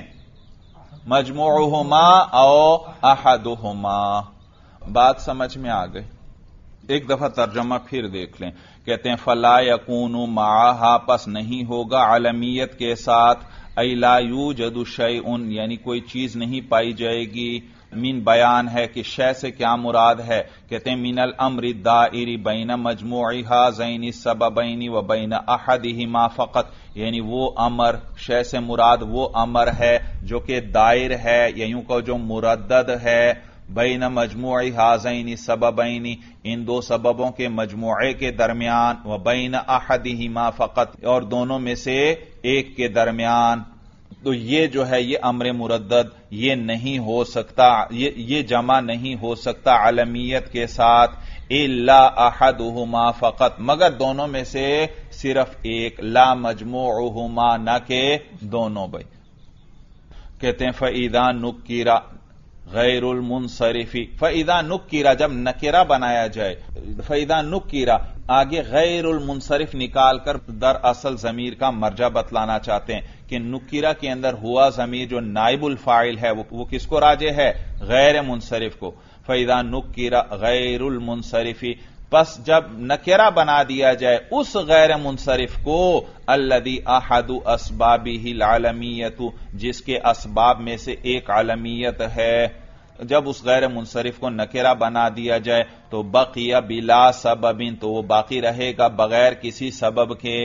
مجموعہما او احدہما. بات سمجھ میں آ گئی؟ ایک دفعہ ترجمہ پھر دیکھ لیں. کہتے ہیں فلا یکون معہا، پس نہیں ہوگا علمیت کے ساتھ، ای لا یوجد شیء یعنی کوئی چیز نہیں پائی جائے گی. من بیان ہے کہ شے سے کیا مراد ہے. کہتے ہیں من الامر الدائر بین مجموعها زین السببین و بین احدہما فقط، یعنی وہ امر، شے سے مراد وہ امر ہے جو کہ دائر ہے یا یوں کہ جو مردد ہے بین مجموع ہذین السببین، ان دو سببوں کے مجموعے کے درمیان، و بین احدہما فقط، اور دونوں میں سے ایک کے درمیان. تو یہ جو ہے یہ امر مردد یہ نہیں ہو سکتا، یہ یہ جمع نہیں ہو سکتا علمیت کے ساتھ الا احدہما فقط، مگر دونوں میں سے صرف ایک، لا مجموعہما، نہ کہ دونوں. بھائی کہتے ہیں فَإِذَا نُكِّرَ، غیر المنصرفی فاذا نکرا جب نکرہ بنایا جائے فاذا نکرا آگے غیر المنصرف نکال کر در اصل ضمیر کا مرجع بتلانا چاہتے ہیں کہ نکرہ کے اندر ہوا ضمیر جو نائب الفاعل ہے وہ کس کو راجع ہے؟ غیر منصرف کو. فاذا نکرا غیر المنصرفی پس جب نکرہ بنا دیا جائے اس غیر منصرف کو الذی احد اسبابہ العلمیت جس کے اسباب میں سے ایک علمیت ہے، جب اس غیر منصرف کو نکرہ بنا دیا جائے تو بقی بلا سبب تو وہ باقی رہے گا بغیر کسی سبب کے.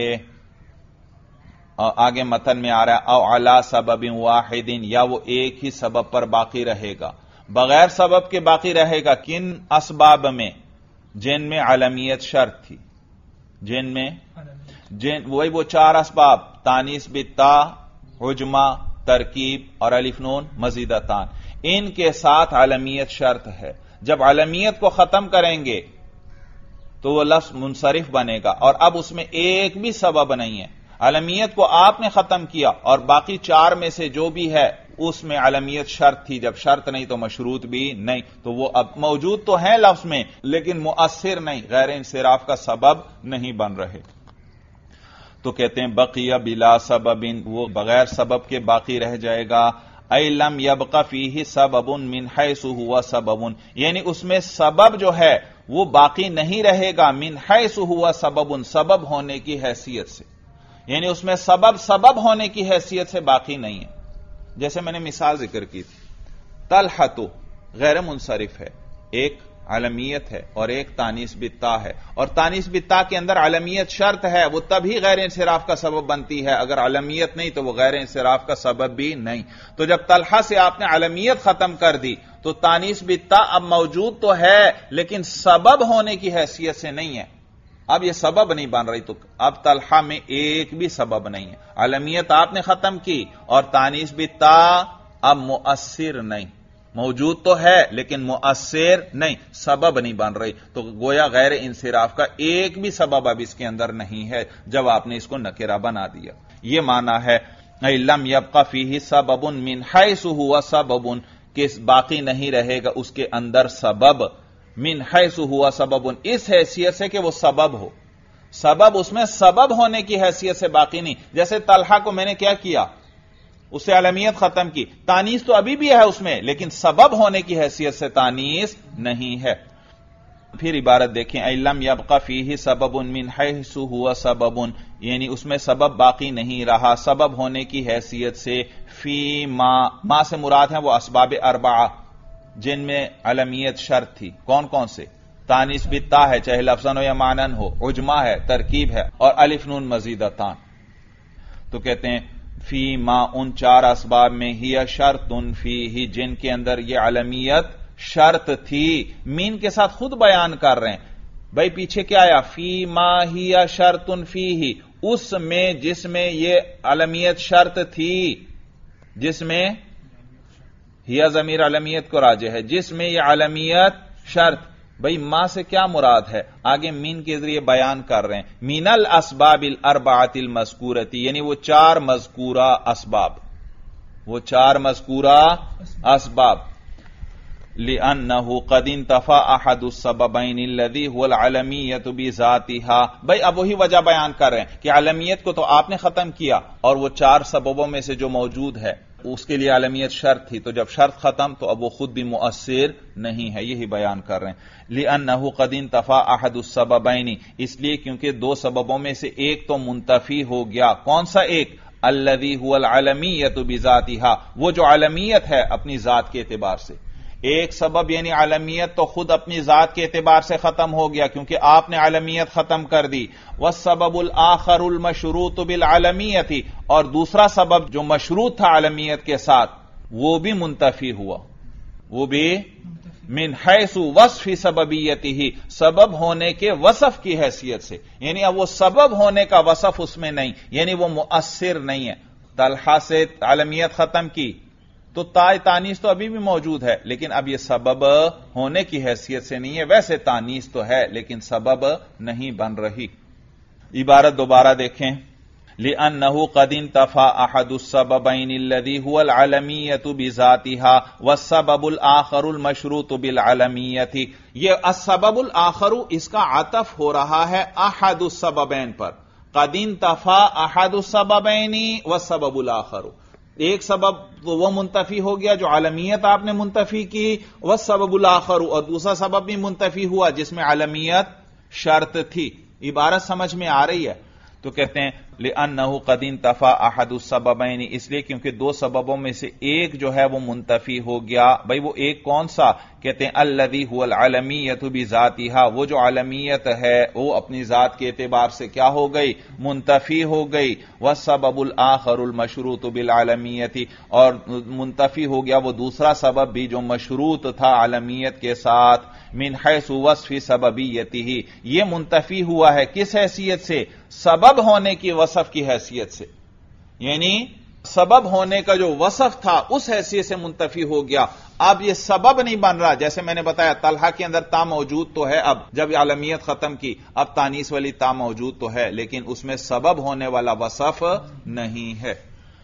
آگے متن میں آ رہا ہے او علی سبب واحد یا وہ ایک ہی سبب پر باقی رہے گا. بغیر سبب کے باقی رہے گا کن اسباب میں؟ جن میں علمیت شرط تھی، جن میں جن وہی وہ چار اسباب تانیث بالتا، عجمہ، ترکیب اور الف نون مزیدتان، ان کے ساتھ علمیت شرط ہے. جب علمیت کو ختم کریں گے تو وہ لفظ منصرف بنے گا، اور اب اس میں ایک بھی سبب نہیں ہے. علمیت کو آپ نے ختم کیا اور باقی چار میں سے جو بھی ہے اس میں علمیت شرط تھی، جب شرط نہیں تو مشروط بھی نہیں، تو وہ اب موجود تو ہیں لفظ میں لیکن مؤثر نہیں، غیر انصراف کا سبب نہیں بن رہے. تو کہتے ہیں بقیہ بلا سبب وہ بغیر سبب کے باقی رہ جائے گا. ای لم یبق فیہ سبب من حیث ہوا سبب یعنی اس میں سبب جو ہے وہ باقی نہیں رہے گا من حیث ہوا سبب سبب ہونے کی حیثیت سے، یعنی اس میں سبب سبب ہونے کی حیثیت سے باقی نہیں ہے. جیسے میں نے مثال ذکر کی تھی، طلحہ غیر منصرف ہے، ایک علمیت ہے اور ایک تانیث بالتا ہے، اور تانیث بالتا کے اندر علمیت شرط ہے، وہ تبھی غیر انصراف کا سبب بنتی ہے، اگر علمیت نہیں تو وہ غیر انصراف کا سبب بھی نہیں. تو جب طلحہ سے آپ نے علمیت ختم کر دی تو تانیث بالتا اب موجود تو ہے لیکن سبب ہونے کی حیثیت سے نہیں ہے، اب یہ سبب نہیں بن رہی. تو اب طلحہ میں ایک بھی سبب نہیں ہے. علمیت آپ نے ختم کی اور تانیث بالتا اب مؤثر نہیں، موجود تو ہے لیکن مؤثر نہیں، سبب نہیں بن رہی. تو گویا غیر انصراف کا ایک بھی سبب اب اس کے اندر نہیں ہے جب آپ نے اس کو نکرہ بنا دیا. یہ معنی ہے لم یبق فیہ سبب من حیث ہوا سبب کہ باقی نہیں رہے گا اس کے اندر سبب من حیث ہوا سبب اس حیثیت سے کہ وہ سبب ہو، سبب اس میں سبب ہونے کی حیثیت سے باقی نہیں. جیسے طلحہ کو میں نے کیا کیا، اس سے علمیت ختم کی، تانیث تو ابھی بھی ہے اس میں لیکن سبب ہونے کی حیثیت سے تانیث نہیں ہے. پھر عبارت دیکھیں ای لم یبق فیہ سبب من حیث ہوا سبب یعنی اس میں سبب باقی نہیں رہا سبب ہونے کی حیثیت سے. فی ما ما سے مراد ہیں وہ اسباب اربعہ جن میں علمیت شرط تھی. کون کون سے؟ تانیث بالتا ہے چاہے لفظاً ہو یا معنن ہو، عجمہ ہے، ترکیب ہے اور الف نون مزیدتان. تو کہتے ہیں فی ما ان چار اسباب میں ہی شرط فیہ جن کے اندر یہ علمیت شرط تھی. مین کے ساتھ خود بیان کر رہے ہیں بھائی، پیچھے کیا آیا؟ فی ما ہی شرط فیہ اس میں جس میں یہ علمیت شرط تھی، جس میں ہی ضمیر علمیت کو راجع ہے، جس میں یہ علمیت شرط. بھئی ما سے کیا مراد ہے؟ آگے مین کے ذریعے بیان کر رہے ہیں من الاسباب الاربعۃ المذکورۃ یعنی وہ چار مذکورہ اسباب، وہ چار مذکورہ اسباب. لأنه قد انتفى احد السببین الذی هو العلمیۃ بذاتها. بھئی اب وہی وجہ بیان کر رہے ہیں کہ علمیت کو تو آپ نے ختم کیا اور وہ چار سببوں میں سے جو موجود ہے اس کے لیے علمیت شرط تھی، تو جب شرط ختم تو اب وہ خود بھی مؤثر نہیں ہے. یہی بیان کر رہے ہیں لأنه قد انتفى احد السببین اس لیے کیونکہ دو سببوں میں سے ایک تو منتفی ہو گیا. کون سا ایک؟ الذی هو العلمیۃ بذاتها وہ جو علمیت ہے اپنی ذات کے اعتبار سے. ایک سبب یعنی علمیت تو خود اپنی ذات کے اعتبار سے ختم ہو گیا کیونکہ آپ نے علمیت ختم کر دی. والسبب الآخر المشروط بالعلمیت اور دوسرا سبب جو مشروط تھا علمیت کے ساتھ وہ بھی منتفی ہوا، وہ بھی من حیث وصف سببیتہ سبب ہونے کے وصف کی حیثیت سے، یعنی اب وہ سبب ہونے کا وصف اس میں نہیں، یعنی وہ مؤثر نہیں ہے. طلحہ سے علمیت ختم کی تو تا تانیث تو ابھی بھی موجود ہے لیکن اب یہ سبب ہونے کی حیثیت سے نہیں ہے. ویسے تانیث تو ہے لیکن سبب نہیں بن رہی. عبارت دوبارہ دیکھیں لأنه قد انتفى أحد السببين الذي هو العلمية بذاتها والسبب الآخر المشروط بالعلمية. یہ السبب الآخر اس کا عطف ہو رہا ہے احد السببین پر. قد انتفى احد السببین والسبب الآخر، ایک سبب تو وہ منتفی ہو گیا جو عالمیت آپ نے منتفی کی، والسبب الآخر، اور دوسرا سبب بھی منتفی ہوا جس میں عالمیت شرط تھی. عبارت سمجھ میں آ رہی ہے؟ تو کہتے ہیں لأنه قد انتفى احد السببین، اس لیے کیونکہ دو سببوں میں سے ایک جو ہے وہ منتفی ہو گیا. بھائی وہ ایک کون سا؟ کہتے ہیں الذی هو العلمیۃ بذاتها، وہ جو عالمیت ہے وہ اپنی ذات کے اعتبار سے کیا ہو گئی؟ منتفی ہو گئی. والسبب الآخر المشروط بالعلمیۃ، اور منتفی ہو گیا وہ دوسرا سبب بھی جو مشروط تھا عالمیت کے ساتھ. من حیث وصف سببیتہ، یہ منتفی ہوا ہے کس حیثیت سے؟ سبب ہونے کی وصف کی حیثیت سے، یعنی سبب ہونے کا جو وصف تھا اس حیثیت سے منتفی ہو گیا. اب یہ سبب نہیں بن رہا، جیسے میں نے بتایا طلحہ کے اندر تا موجود تو ہے، اب جب عالمیت ختم کی اب تانیث والی تا موجود تو ہے، لیکن اس میں سبب ہونے والا وصف نہیں ہے.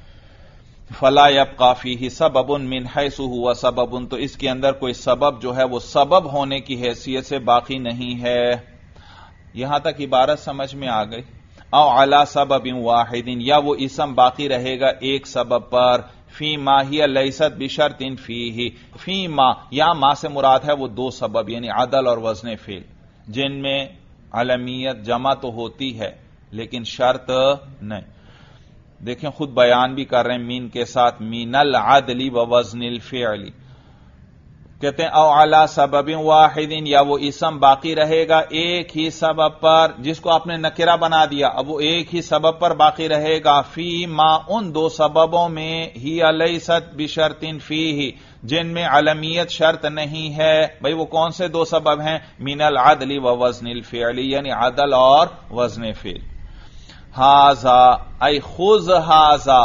فلا يبقى فيه سبب من حيث هو سبب، تو اس کے اندر کوئی سبب جو ہے وہ سبب ہونے کی حیثیت سے باقی نہیں ہے. یہاں تک عبارت سمجھ میں آ گئی. او علی سبب واحد، یا وہ اسم باقی رہے گا ایک سبب پر. فی ما ہی لیست بشرط فیہ، فی ما، یا ما سے مراد ہے وہ دو سبب یعنی عدل اور وزن فعل، جن میں علمیت جمع تو ہوتی ہے لیکن شرط نہیں. دیکھیں خود بیان بھی کر رہے ہیں مین کے ساتھ، مین العدل و وزن الفعل. کہتے ہیں او علی سبب واحد، یا وہ اسم باقی رہے گا ایک ہی سبب پر، جس کو آپ نے نکرہ بنا دیا اب وہ ایک ہی سبب پر باقی رہے گا. فی ما، ان دو سببوں میں، ہی لیست بشرط فیہ، جن میں علمیت شرط نہیں ہے. بھئی وہ کون سے دو سبب ہیں؟ من العدل و وزن الفعل، یعنی عدل اور وزن فعل. ہاذا ای خذ ہاذا،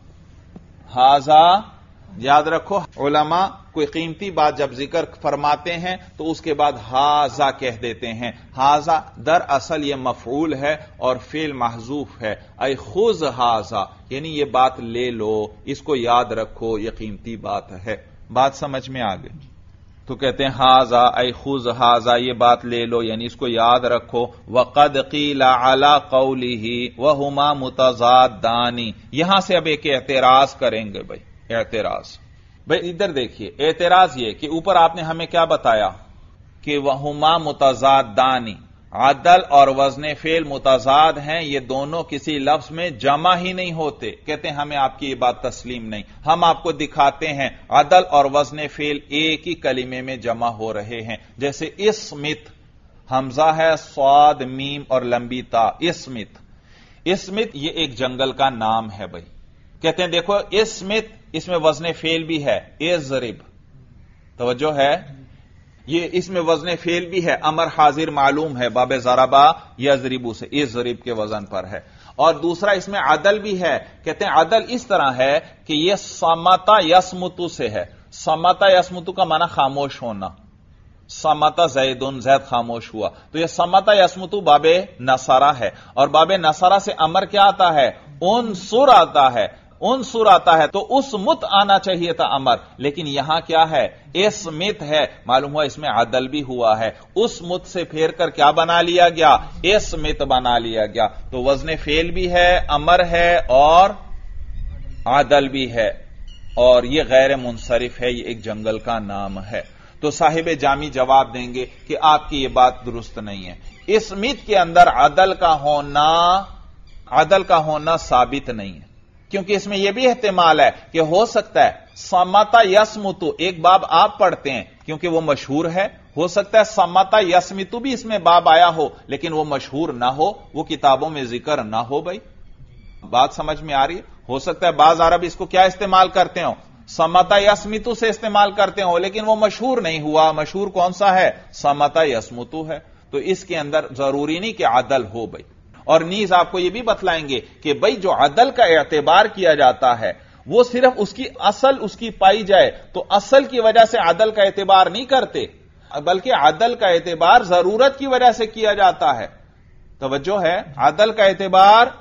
ہاذا یاد رکھو، علماء کوئی قیمتی بات جب ذکر فرماتے ہیں تو اس کے بعد ہاذا کہہ دیتے ہیں. ہاذا در اصل یہ مفعول ہے اور فعل محذوف ہے. ای خذ ہاذا یعنی یہ بات لے لو، اس کو یاد رکھو، یہ قیمتی بات ہے. بات سمجھ میں آ گئی؟ تو کہتے ہیں ہاذا ای خذ ہاذا، یہ بات لے لو یعنی اس کو یاد رکھو. وقد قیل علی قولہ وہما متضادان، یہاں سے اب ایک اعتراض کریں گے. بھائی اعتراض، بھائی ادھر دیکھیے، اعتراض یہ کہ اوپر آپ نے ہمیں کیا بتایا کہ وہما متضادان، عدل اور وزن فعل متضاد ہیں، یہ دونوں کسی لفظ میں جمع ہی نہیں ہوتے. کہتے ہیں ہمیں آپ کی یہ بات تسلیم نہیں، ہم آپ کو دکھاتے ہیں عدل اور وزن فعل ایک ہی کلمے میں جمع ہو رہے ہیں. جیسے اسمت، حمزہ ہے، صاد، میم اور لمبی تا. اسمت، اسمت یہ ایک جنگل کا نام ہے. بھائی کہتے ہیں دیکھو اسمت، اس میں وزن فعل بھی ہے. اضرب، توجہ ہے، یہ اس میں وزن فعل بھی ہے. امر حاضر معلوم ہے، باب ضربا یضربو سے اضرب کے وزن پر ہے. اور دوسرا اس میں عدل بھی ہے. کہتے ہیں عدل اس طرح ہے کہ یہ صمتا یصمتو سے ہے. صمتا یصمتو کا معنی خاموش ہونا. صمتا زیدن، زید خاموش ہوا. تو یہ صمتا یصمتو باب نصرہ ہے، اور باب نصرہ سے امر کیا آتا ہے؟ انصر آتا ہے. انصر آتا ہے تو اس مت آنا چاہیے تھا امر، لیکن یہاں کیا ہے؟ اسمت ہے. معلوم ہوا اس میں عدل بھی ہوا ہے. اس مت سے پھیر کر کیا بنا لیا گیا؟ اسمت بنا لیا گیا. تو وزن فعل بھی ہے، امر ہے اور عدل بھی ہے، اور یہ غیر منصرف ہے، یہ ایک جنگل کا نام ہے. تو صاحب جامی جواب دیں گے کہ آپ کی یہ بات درست نہیں ہے. اسمت کے اندر عدل کا ہونا عدل کا ہونا ثابت نہیں ہے، کیونکہ اس میں یہ بھی احتمال ہے کہ ہو سکتا ہے سمتا یسمتو، ایک باب آپ پڑھتے ہیں کیونکہ وہ مشہور ہے، ہو سکتا ہے سمتا یسمتو بھی اس میں باب آیا ہو لیکن وہ مشہور نہ ہو، وہ کتابوں میں ذکر نہ ہو. بھائی بات سمجھ میں آ رہی ہے؟ ہو سکتا ہے بعض عرب اس کو کیا استعمال کرتے ہوں؟ سمتا یسمتو سے استعمال کرتے ہوں، لیکن وہ مشہور نہیں ہوا. مشہور کون سا ہے؟ سمتا یسمتو ہے. تو اس کے اندر ضروری نہیں کہ عدل ہو. بھائی اور نیز آپ کو یہ بھی بتلائیں گے کہ بھائی جو عدل کا اعتبار کیا جاتا ہے وہ صرف اس کی اصل اس کی پائی جائے تو اصل کی وجہ سے عدل کا اعتبار نہیں کرتے، بلکہ عدل کا اعتبار ضرورت کی وجہ سے کیا جاتا ہے. توجہ ہے، عدل کا اعتبار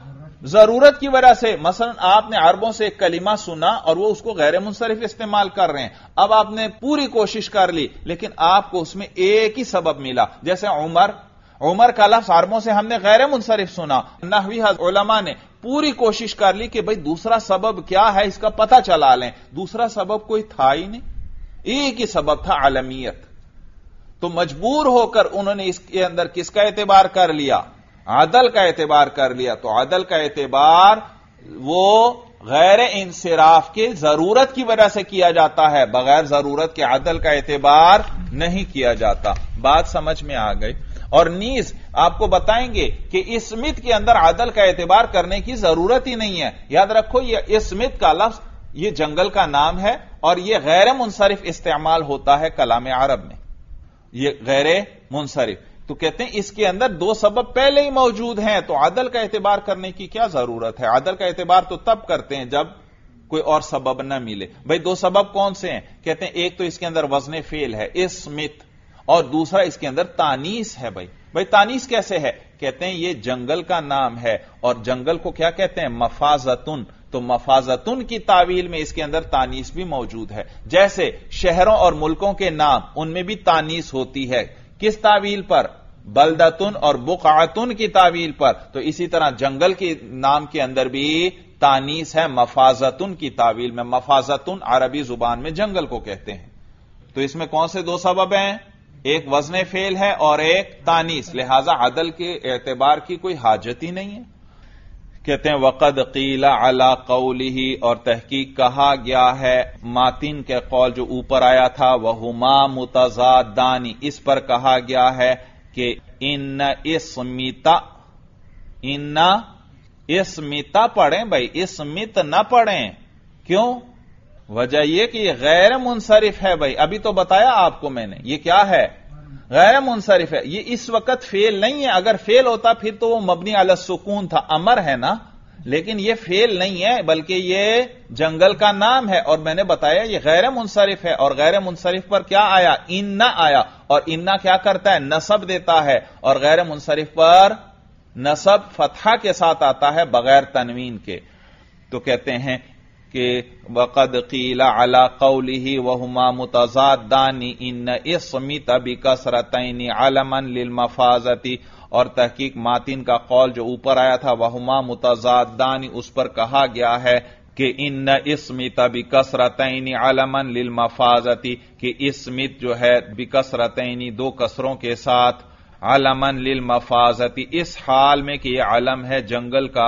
ضرورت کی وجہ سے، مثلا آپ نے عربوں سے ایک کلمہ سنا اور وہ اس کو غیر منصرف استعمال کر رہے ہیں، اب آپ نے پوری کوشش کر لی لیکن آپ کو اس میں ایک ہی سبب ملا، جیسے عمر عمر کا لفظ عربوں سے ہم نے غیر منصرف سنا، نحوی علماء نے پوری کوشش کر لی کہ بھئی دوسرا سبب کیا ہے اس کا پتہ چلا لیں، دوسرا سبب کوئی تھا ہی نہیں، ایک ہی سبب تھا عالمیت، تو مجبور ہو کر انہوں نے اس کے اندر کس کا اعتبار کر لیا؟ عدل کا اعتبار کر لیا۔ تو عدل کا اعتبار وہ غیر انصراف کے ضرورت کی وجہ سے کیا جاتا ہے، بغیر ضرورت کے عدل کا اعتبار نہیں کیا جاتا۔ بات سمجھ میں آ گئی؟ اور نیز آپ کو بتائیں گے کہ اسمت کے اندر عدل کا اعتبار کرنے کی ضرورت ہی نہیں ہے۔ یاد رکھو یہ اسمت کا لفظ یہ جنگل کا نام ہے اور یہ غیر منصرف استعمال ہوتا ہے کلام عرب میں، یہ غیر منصرف، تو کہتے ہیں اس کے اندر دو سبب پہلے ہی موجود ہیں، تو عدل کا اعتبار کرنے کی کیا ضرورت ہے؟ عدل کا اعتبار تو تب کرتے ہیں جب کوئی اور سبب نہ ملے۔ بھئی دو سبب کون سے ہیں؟ کہتے ہیں ایک تو اس کے اندر وزن فعل ہے اسمت، اور دوسرا اس کے اندر تانیث ہے۔ بھئی بھئی تانیث کیسے ہے؟ کہتے ہیں یہ جنگل کا نام ہے اور جنگل کو کیا کہتے ہیں؟ مفازتن، تو مفازتن کی تعویل میں اس کے اندر تانیث بھی موجود ہے۔ جیسے شہروں اور ملکوں کے نام ان میں بھی تانیث ہوتی ہے، کس تعویل پر؟ بلدتن اور بقعتن کی تعویل پر، تو اسی طرح جنگل کے نام کے اندر بھی تانیث ہے مفازتن کی تعویل میں۔ مفازتن عربی زبان میں جنگل کو کہتے ہیں۔ تو اس میں کون سے دو سبب ہیں؟ ایک وزن فعل ہے اور ایک تانیث، لہذا عدل کے اعتبار کی کوئی حاجت ہی نہیں ہے۔ کہتے ہیں وقد قیل علی قولہ، اور تحقیق کہا گیا ہے ماتن کے قول جو اوپر آیا تھا، وہما متضادان، اس پر کہا گیا ہے کہ ان اسمتا، ان اسمتا پڑھیں بھائی، اسمت نہ پڑھیں، کیوں؟ وجہ یہ کہ یہ غیر منصرف ہے۔ بھائی ابھی تو بتایا آپ کو میں نے یہ کیا ہے؟ غیر منصرف ہے، یہ اس وقت فعل نہیں ہے، اگر فعل ہوتا پھر تو وہ مبنی علی السکون تھا، امر ہے نا، لیکن یہ فعل نہیں ہے بلکہ یہ جنگل کا نام ہے، اور میں نے بتایا یہ غیر منصرف ہے، اور غیر منصرف پر کیا آیا؟ انا آیا، اور انا کیا کرتا ہے؟ نصب دیتا ہے، اور غیر منصرف پر نصب فتحہ کے ساتھ آتا ہے بغیر تنوین کے۔ تو کہتے ہیں کہ وقد قیل علی قولہ وہما متضادان ان اسمت بکسرتین علما للمفازۃ، اور تحقیق ماتن کا قول جو اوپر آیا تھا وہما متضادان، اس پر کہا گیا ہے کہ ان اسمت بکسرتین علما للمفازۃ، کہ اسمت جو ہے بکسرتین دو کسروں کے ساتھ، علما للمفازۃ، اس حال میں کہ یہ علم ہے جنگل کا،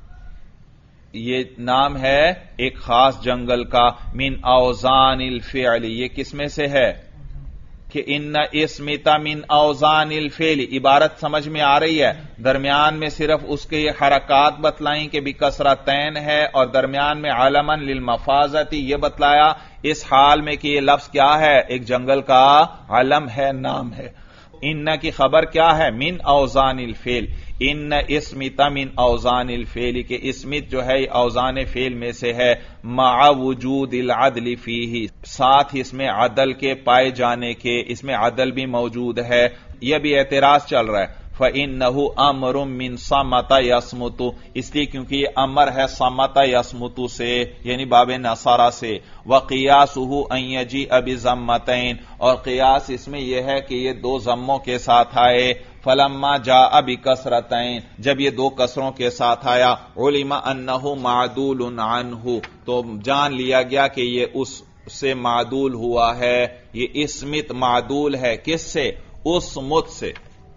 یہ نام ہے ایک خاص جنگل کا، من اوزان الفعل، یہ کس میں سے ہے؟ کہ ان اسمتا من اوزان الفعل، عبارت سمجھ میں آ رہی ہے؟ درمیان میں صرف اس کے یہ حرکات بتلائیں کہ بکسرتین ہے، اور درمیان میں علما للمفازۃ یہ بتلایا اس حال میں کہ یہ لفظ کیا ہے؟ ایک جنگل کا علم ہے، نام ہے۔ ان کی خبر کیا ہے؟ من اوزان الفعل، ان اسمت من اوزان الفعل، کہ اسمت جو ہے اوزان فعل میں سے ہے، مع وجود العدل فیہ، ساتھ اس میں عدل کے پائے جانے کے، اس میں عدل بھی موجود ہے۔ یہ بھی اعتراض چل رہا ہے، فَإِنَّهُ أَمْرٌ مِّن صَمَتَ يَصْمُتُ، اس لیے کیونکہ یہ امر ہے صمت یصمت سے، یعنی باب نصارہ سے، وَقِيَاسُهُ أَن يَجِيءَ بِضَمَّتَيْن، اور قیاس اس میں یہ ہے کہ یہ دو ضموں کے ساتھ آئے، فَلَمَّا جَاءَ بِكَسْرَتَيْن، جب یہ دو کسروں کے ساتھ آیا، عُلِمَ أَنَّهُ مَعْدُولٌ عَنْهُ، تو جان لیا گیا کہ یہ اس سے معدول ہوا ہے، یہ اسمت معدول ہے کس سے؟ اسمت سے۔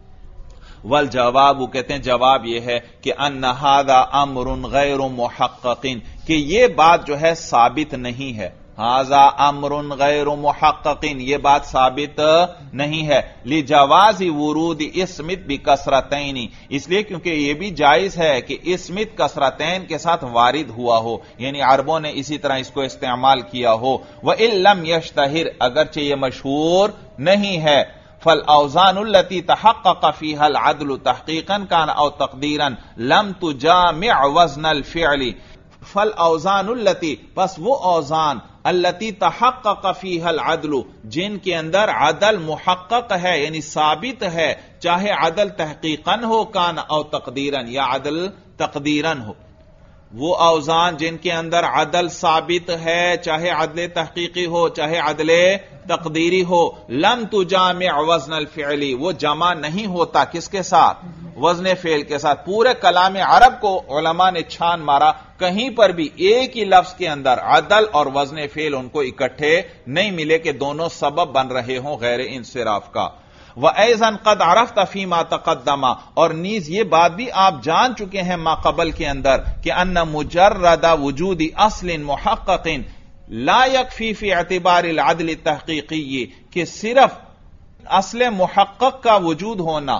والجواب، کہتے ہیں جواب یہ ہے کہ ان ھذا امر غیر محقق، کہ یہ بات جو ہے ثابت نہیں ہے، ھذا امر غیر محقق، یہ بات ثابت نہیں ہے، لجواز ورود اسمت بکسرتین، اس لیے کیونکہ یہ بھی جائز ہے کہ اسمت کسرتین کے ساتھ وارد ہوا ہو، یعنی عربوں نے اسی طرح اس کو استعمال کیا ہو، وَإِن لَمْ يَشْتَهِرْ، اگرچہ یہ مشہور نہیں ہے، فالاوزان التي تحقق فيها العدل تحقیقا كان او تقدیرا لم تجامع وزن الفعل، فالاوزان التي، پس وہ اوزان، التي تحقق فيها العدل، جن کے اندر عدل محقق ہے یعنی ثابت ہے، چاہے عدل تحقیقا ہو کان او تقدیرا، یا عدل تقدیرن ہو، وہ اوزان جن کے اندر عدل ثابت ہے، چاہے عدل تحقیقی ہو چاہے عدل تقدیری ہو، لم تجامع وزن الفعلی، وہ جمع نہیں ہوتا کس کے ساتھ؟ وزن فعل کے ساتھ۔ پورے کلام عرب کو علماء نے چھان مارا، کہیں پر بھی ایک ہی لفظ کے اندر عدل اور وزن فعل ان کو اکٹھے نہیں ملے کہ دونوں سبب بن رہے ہوں غیر انصراف کا۔ وَأَيْضًا قَدْ عَرَفْتَ فِي مَا تَقَدَّمَ، اور نیز یہ بات بھی آپ جان چکے ہیں ما قبل کے اندر کہ ان مجرد وجود اصل محقق لا يكفي في اعتبار العدل التحقیقی، کہ صرف اصل محقق کا وجود ہونا،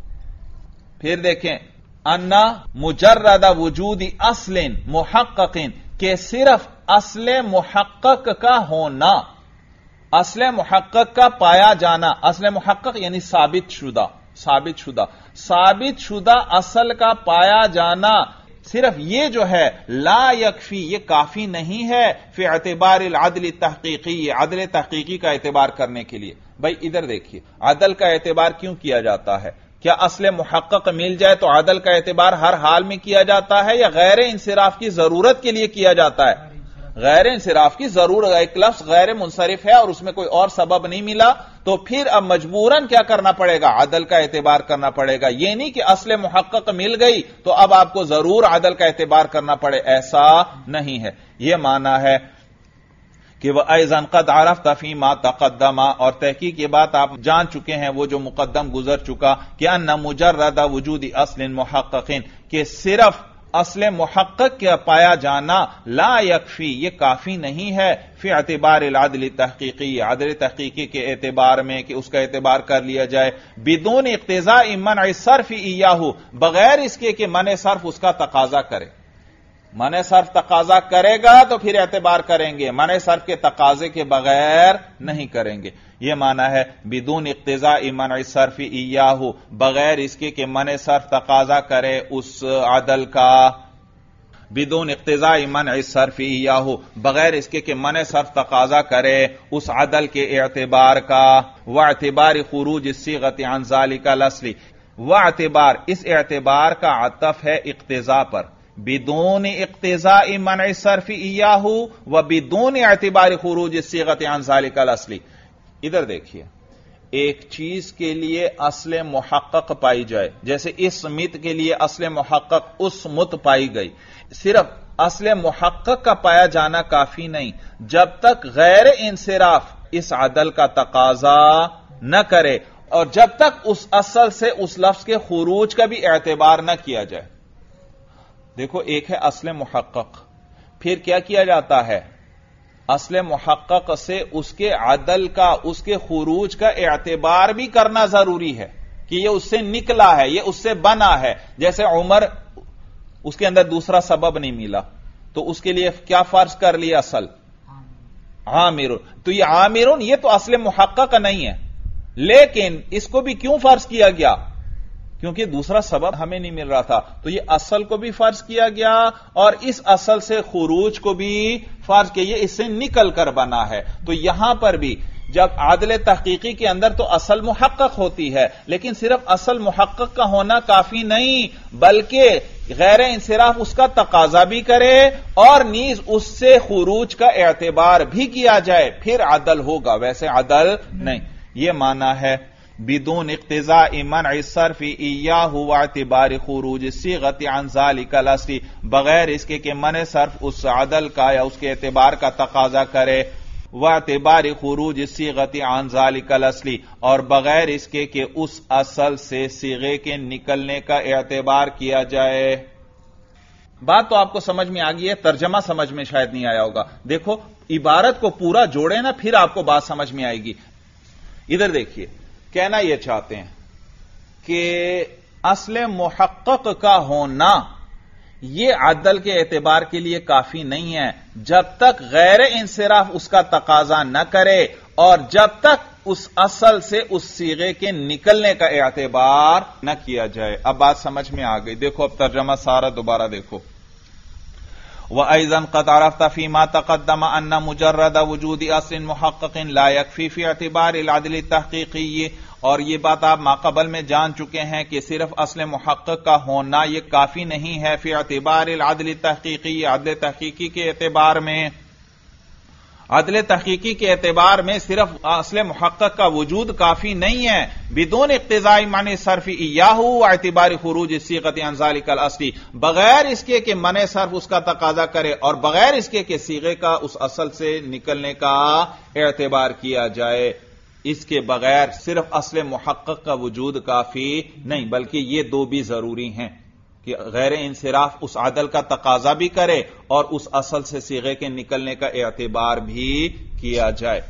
پھر دیکھیں ان مجرد وجود اصل محقق، کہ صرف اصل محقق کا ہونا، اصل محقق کا پایا جانا، اصل محقق یعنی ثابت شدہ، ثابت شدہ ثابت شدہ اصل کا پایا جانا، صرف یہ جو ہے لا یکفی، یہ کافی نہیں ہے فی اعتبار العدل التحقیقی، عدل تحقیقی کا اعتبار کرنے کے لیے۔ بھائی ادھر دیکھیے، عدل کا اعتبار کیوں کیا جاتا ہے؟ کیا اصل محقق مل جائے تو عدل کا اعتبار ہر حال میں کیا جاتا ہے، یا غیر انصراف کی ضرورت کے لیے کیا جاتا ہے؟ غیر انصراف کی ضرورت، ایک لفظ غیر منصرف ہے اور اس میں کوئی اور سبب نہیں ملا تو پھر اب مجبوراً کیا کرنا پڑے گا؟ عدل کا اعتبار کرنا پڑے گا۔ یہ نہیں کہ اصل محقق مل گئی تو اب آپ کو ضرور عدل کا اعتبار کرنا پڑے، ایسا نہیں ہے۔ یہ معنی ہے کہ وہ ایضاً قد عرفت فی ما تقدم، اور تحقیق یہ بات آپ جان چکے ہیں وہ جو مقدم گزر چکا کہ ان مجرد وجود اصل محقق، کہ صرف اصل محقق کا پایا جانا لا یکفی، یہ کافی نہیں ہے فی اعتبار العدل تحقیقی، عدل تحقیقی کے اعتبار میں کہ اس کا اعتبار کر لیا جائے بدون اقتضاء منع الصرف ایاہ، بغیر اس کے کہ منع صرف اس کا تقاضا کرے۔ منع صرف تقاضا کرے گا تو پھر اعتبار کریں گے، منع صرف کے تقاضے کے بغیر نہیں کریں گے۔ یہ معنی ہے بدون اقتضاء منع الصرف ایاہ، بغیر اس کے کہ منع صرف تقاضا کرے اس عدل کا، بدون اقتضاء منع الصرف ایاہ، بغیر اس کے کہ منع صرف تقاضا کرے اس عدل کے اعتبار کا، واعتبار خروج الصیغۃ عن ذلک الاصل، واعتبار اس اعتبار کا عطف ہے اقتضاء پر، بدون اقتضاء منع الصرف ایاہ و بدون اعتبار خروج الصیغۃ عن ذلک الاصل۔ ادھر دیکھیے، ایک چیز کے لیے اصل محقق پائی جائے، جیسے اس مت کے لیے اصل محقق اس مت پائی گئی، صرف اصل محقق کا پایا جانا کافی نہیں جب تک غیر انصراف اس عدل کا تقاضا نہ کرے، اور جب تک اس اصل سے اس لفظ کے خروج کا بھی اعتبار نہ کیا جائے۔ دیکھو، ایک ہے اصل محقق، پھر کیا کیا جاتا ہے؟ اصل محقق سے اس کے عدل کا، اس کے خروج کا اعتبار بھی کرنا ضروری ہے کہ یہ اس سے نکلا ہے، یہ اس سے بنا ہے۔ جیسے عمر، اس کے اندر دوسرا سبب نہیں ملا تو اس کے لیے کیا فرض کر لیا اصل؟ عامر، تو یہ عامر یہ تو اصل محقق نہیں ہے، لیکن اس کو بھی کیوں فرض کیا گیا؟ کیونکہ دوسرا سبب ہمیں نہیں مل رہا تھا، تو یہ اصل کو بھی فرض کیا گیا اور اس اصل سے خروج کو بھی فرض کیا، یہ اس سے نکل کر بنا ہے۔ تو یہاں پر بھی جب عدل تحقیقی کے اندر تو اصل محقق ہوتی ہے، لیکن صرف اصل محقق کا ہونا کافی نہیں، بلکہ غیر انصراف اس کا تقاضا بھی کرے اور نیز اس سے خروج کا اعتبار بھی کیا جائے، پھر عدل ہوگا، ویسے عدل نہیں۔ یہ معنی ہے بدون اقتضاء منع الصرف ایاہ واعتبار خروج الصیغۃ عن ذلک الاصل، بغیر اس کے کہ منع صرف اس عدل کا یا اس کے اعتبار کا تقاضا کرے، واعتبار خروج الصیغۃ عن ذلک الاصل، اور بغیر اس کے کہ اس اصل سے صیغے کے نکلنے کا اعتبار کیا جائے۔ بات تو آپ کو سمجھ میں آ گئی ہے، ترجمہ سمجھ میں شاید نہیں آیا ہوگا۔ دیکھو، عبارت کو پورا جوڑے نا، پھر آپ کو بات سمجھ میں آئے گی۔ ادھر دیکھیے، کہنا یہ چاہتے ہیں کہ اصل محقق کا ہونا یہ عدل کے اعتبار کے لیے کافی نہیں ہے جب تک غیر انصراف اس کا تقاضا نہ کرے اور جب تک اس اصل سے اس صیغے کے نکلنے کا اعتبار نہ کیا جائے۔ اب بات سمجھ میں آ گئی، دیکھو اب ترجمہ سارا دوبارہ دیکھو۔ وَأَيْضًا قَدْ عَرَفْتَ فِي مَا تَقَدَّمَ أَنَّ مُجَرَّدَ وُجُودِ أَصْلٍ مُحَقَّقٍ لَا يَكْفِي فِي اعْتِبَارِ الْعَدْلِ التَّحْقِيقِيِّ، اور یہ بات آپ ماقبل میں جان چکے ہیں کہ صرف اصل محقق کا ہونا یہ کافی نہیں ہے فی اعتبار العدل تحقیقی، عدل تحقیقی کے اعتبار میں عدل تحقیقی کے اعتبار میں صرف اصل محقق کا وجود کافی نہیں ہے، بدون اقتضاء منع صرف ایاہ و اعتبار خروج الصیغۃ عن ذلک الاصل، بغیر اس کے کہ منع صرف اس کا تقاضا کرے اور بغیر اس کے کہ صیغے کا اس اصل سے نکلنے کا اعتبار کیا جائے، اس کے بغیر صرف اصل محقق کا وجود کافی نہیں، بلکہ یہ دو بھی ضروری ہیں کہ غیر انصراف اس عدل کا تقاضا بھی کرے اور اس اصل سے صیغے کے نکلنے کا اعتبار بھی کیا جائے۔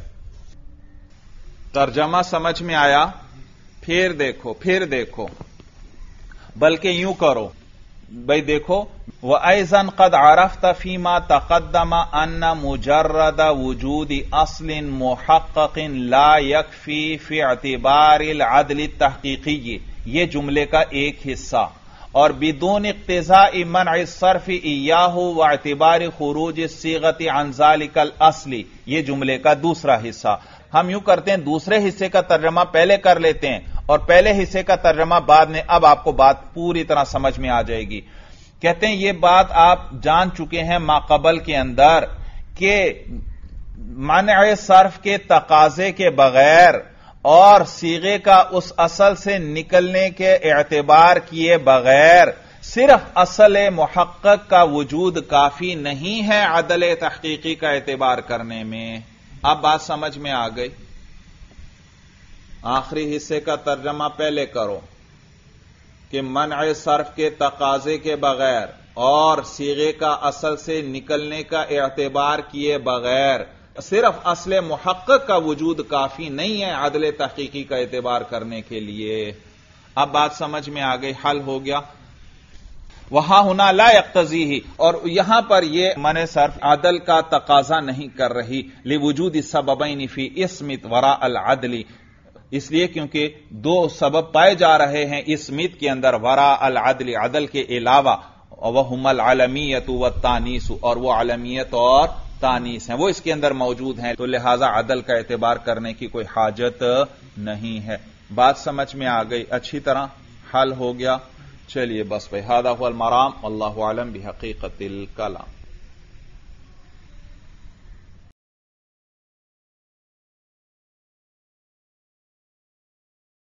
ترجمہ سمجھ میں آیا؟ پھر دیکھو پھر دیکھو بلکہ یوں کرو بھائی، دیکھو وَأَيْضًا قَدْ عَرَفْتَ فِي مَا تَقَدَّمَ أَنَّ مُجَرَّدَ وُجُودِ أَصْلٍ مُحَقَّقٍ لَا يَكْفِي فِي اعْتِبَارِ الْعَدْلِ التَّحْقِيقِيِّ، یہ جملے کا ایک حصہ، اور بدون اقتضاء منع الصرف ایاہ واعتبار خروج الصیغۃ عن ذلک الاصل، یہ جملے کا دوسرا حصہ۔ ہم یوں کرتے ہیں دوسرے حصے کا ترجمہ پہلے کر لیتے ہیں اور پہلے حصے کا ترجمہ بعد میں، اب آپ کو بات پوری طرح سمجھ میں آ جائے گی۔ کہتے ہیں یہ بات آپ جان چکے ہیں ماقبل کے اندر کہ منع صرف کے تقاضے کے بغیر اور صیغے کا اس اصل سے نکلنے کے اعتبار کیے بغیر صرف اصل محقق کا وجود کافی نہیں ہے عدل تحقیقی کا اعتبار کرنے میں۔ اب بات سمجھ میں آ گئی؟ آخری حصے کا ترجمہ پہلے کرو کہ منع صرف کے تقاضے کے بغیر اور صیغے کا اصل سے نکلنے کا اعتبار کیے بغیر صرف اصل محقق کا وجود کافی نہیں ہے عدل تحقیقی کا اعتبار کرنے کے لیے۔ اب بات سمجھ میں آ گئی، حل ہو گیا۔ وہاں ہونا لا یقتضیہ، اور یہاں پر یہ منع صرف عدل کا تقاضا نہیں کر رہی، لوجود السببین فی اسمت وراء العدل، اس لیے کیونکہ دو سبب پائے جا رہے ہیں اسمت کے اندر وراء العدل، عدل کے علاوہ، وہما العلمیت والتانیث، اور وہ علمیت اور تانیث ہیں، وہ اس کے اندر موجود ہیں، تو لہذا عدل کا اعتبار کرنے کی کوئی حاجت نہیں ہے۔ بات سمجھ میں آ گئی اچھی طرح؟ حل ہو گیا؟ چلیے بس بھائی، ھذا ھو المرام، واللہ اعلم بحقیقت الکلام۔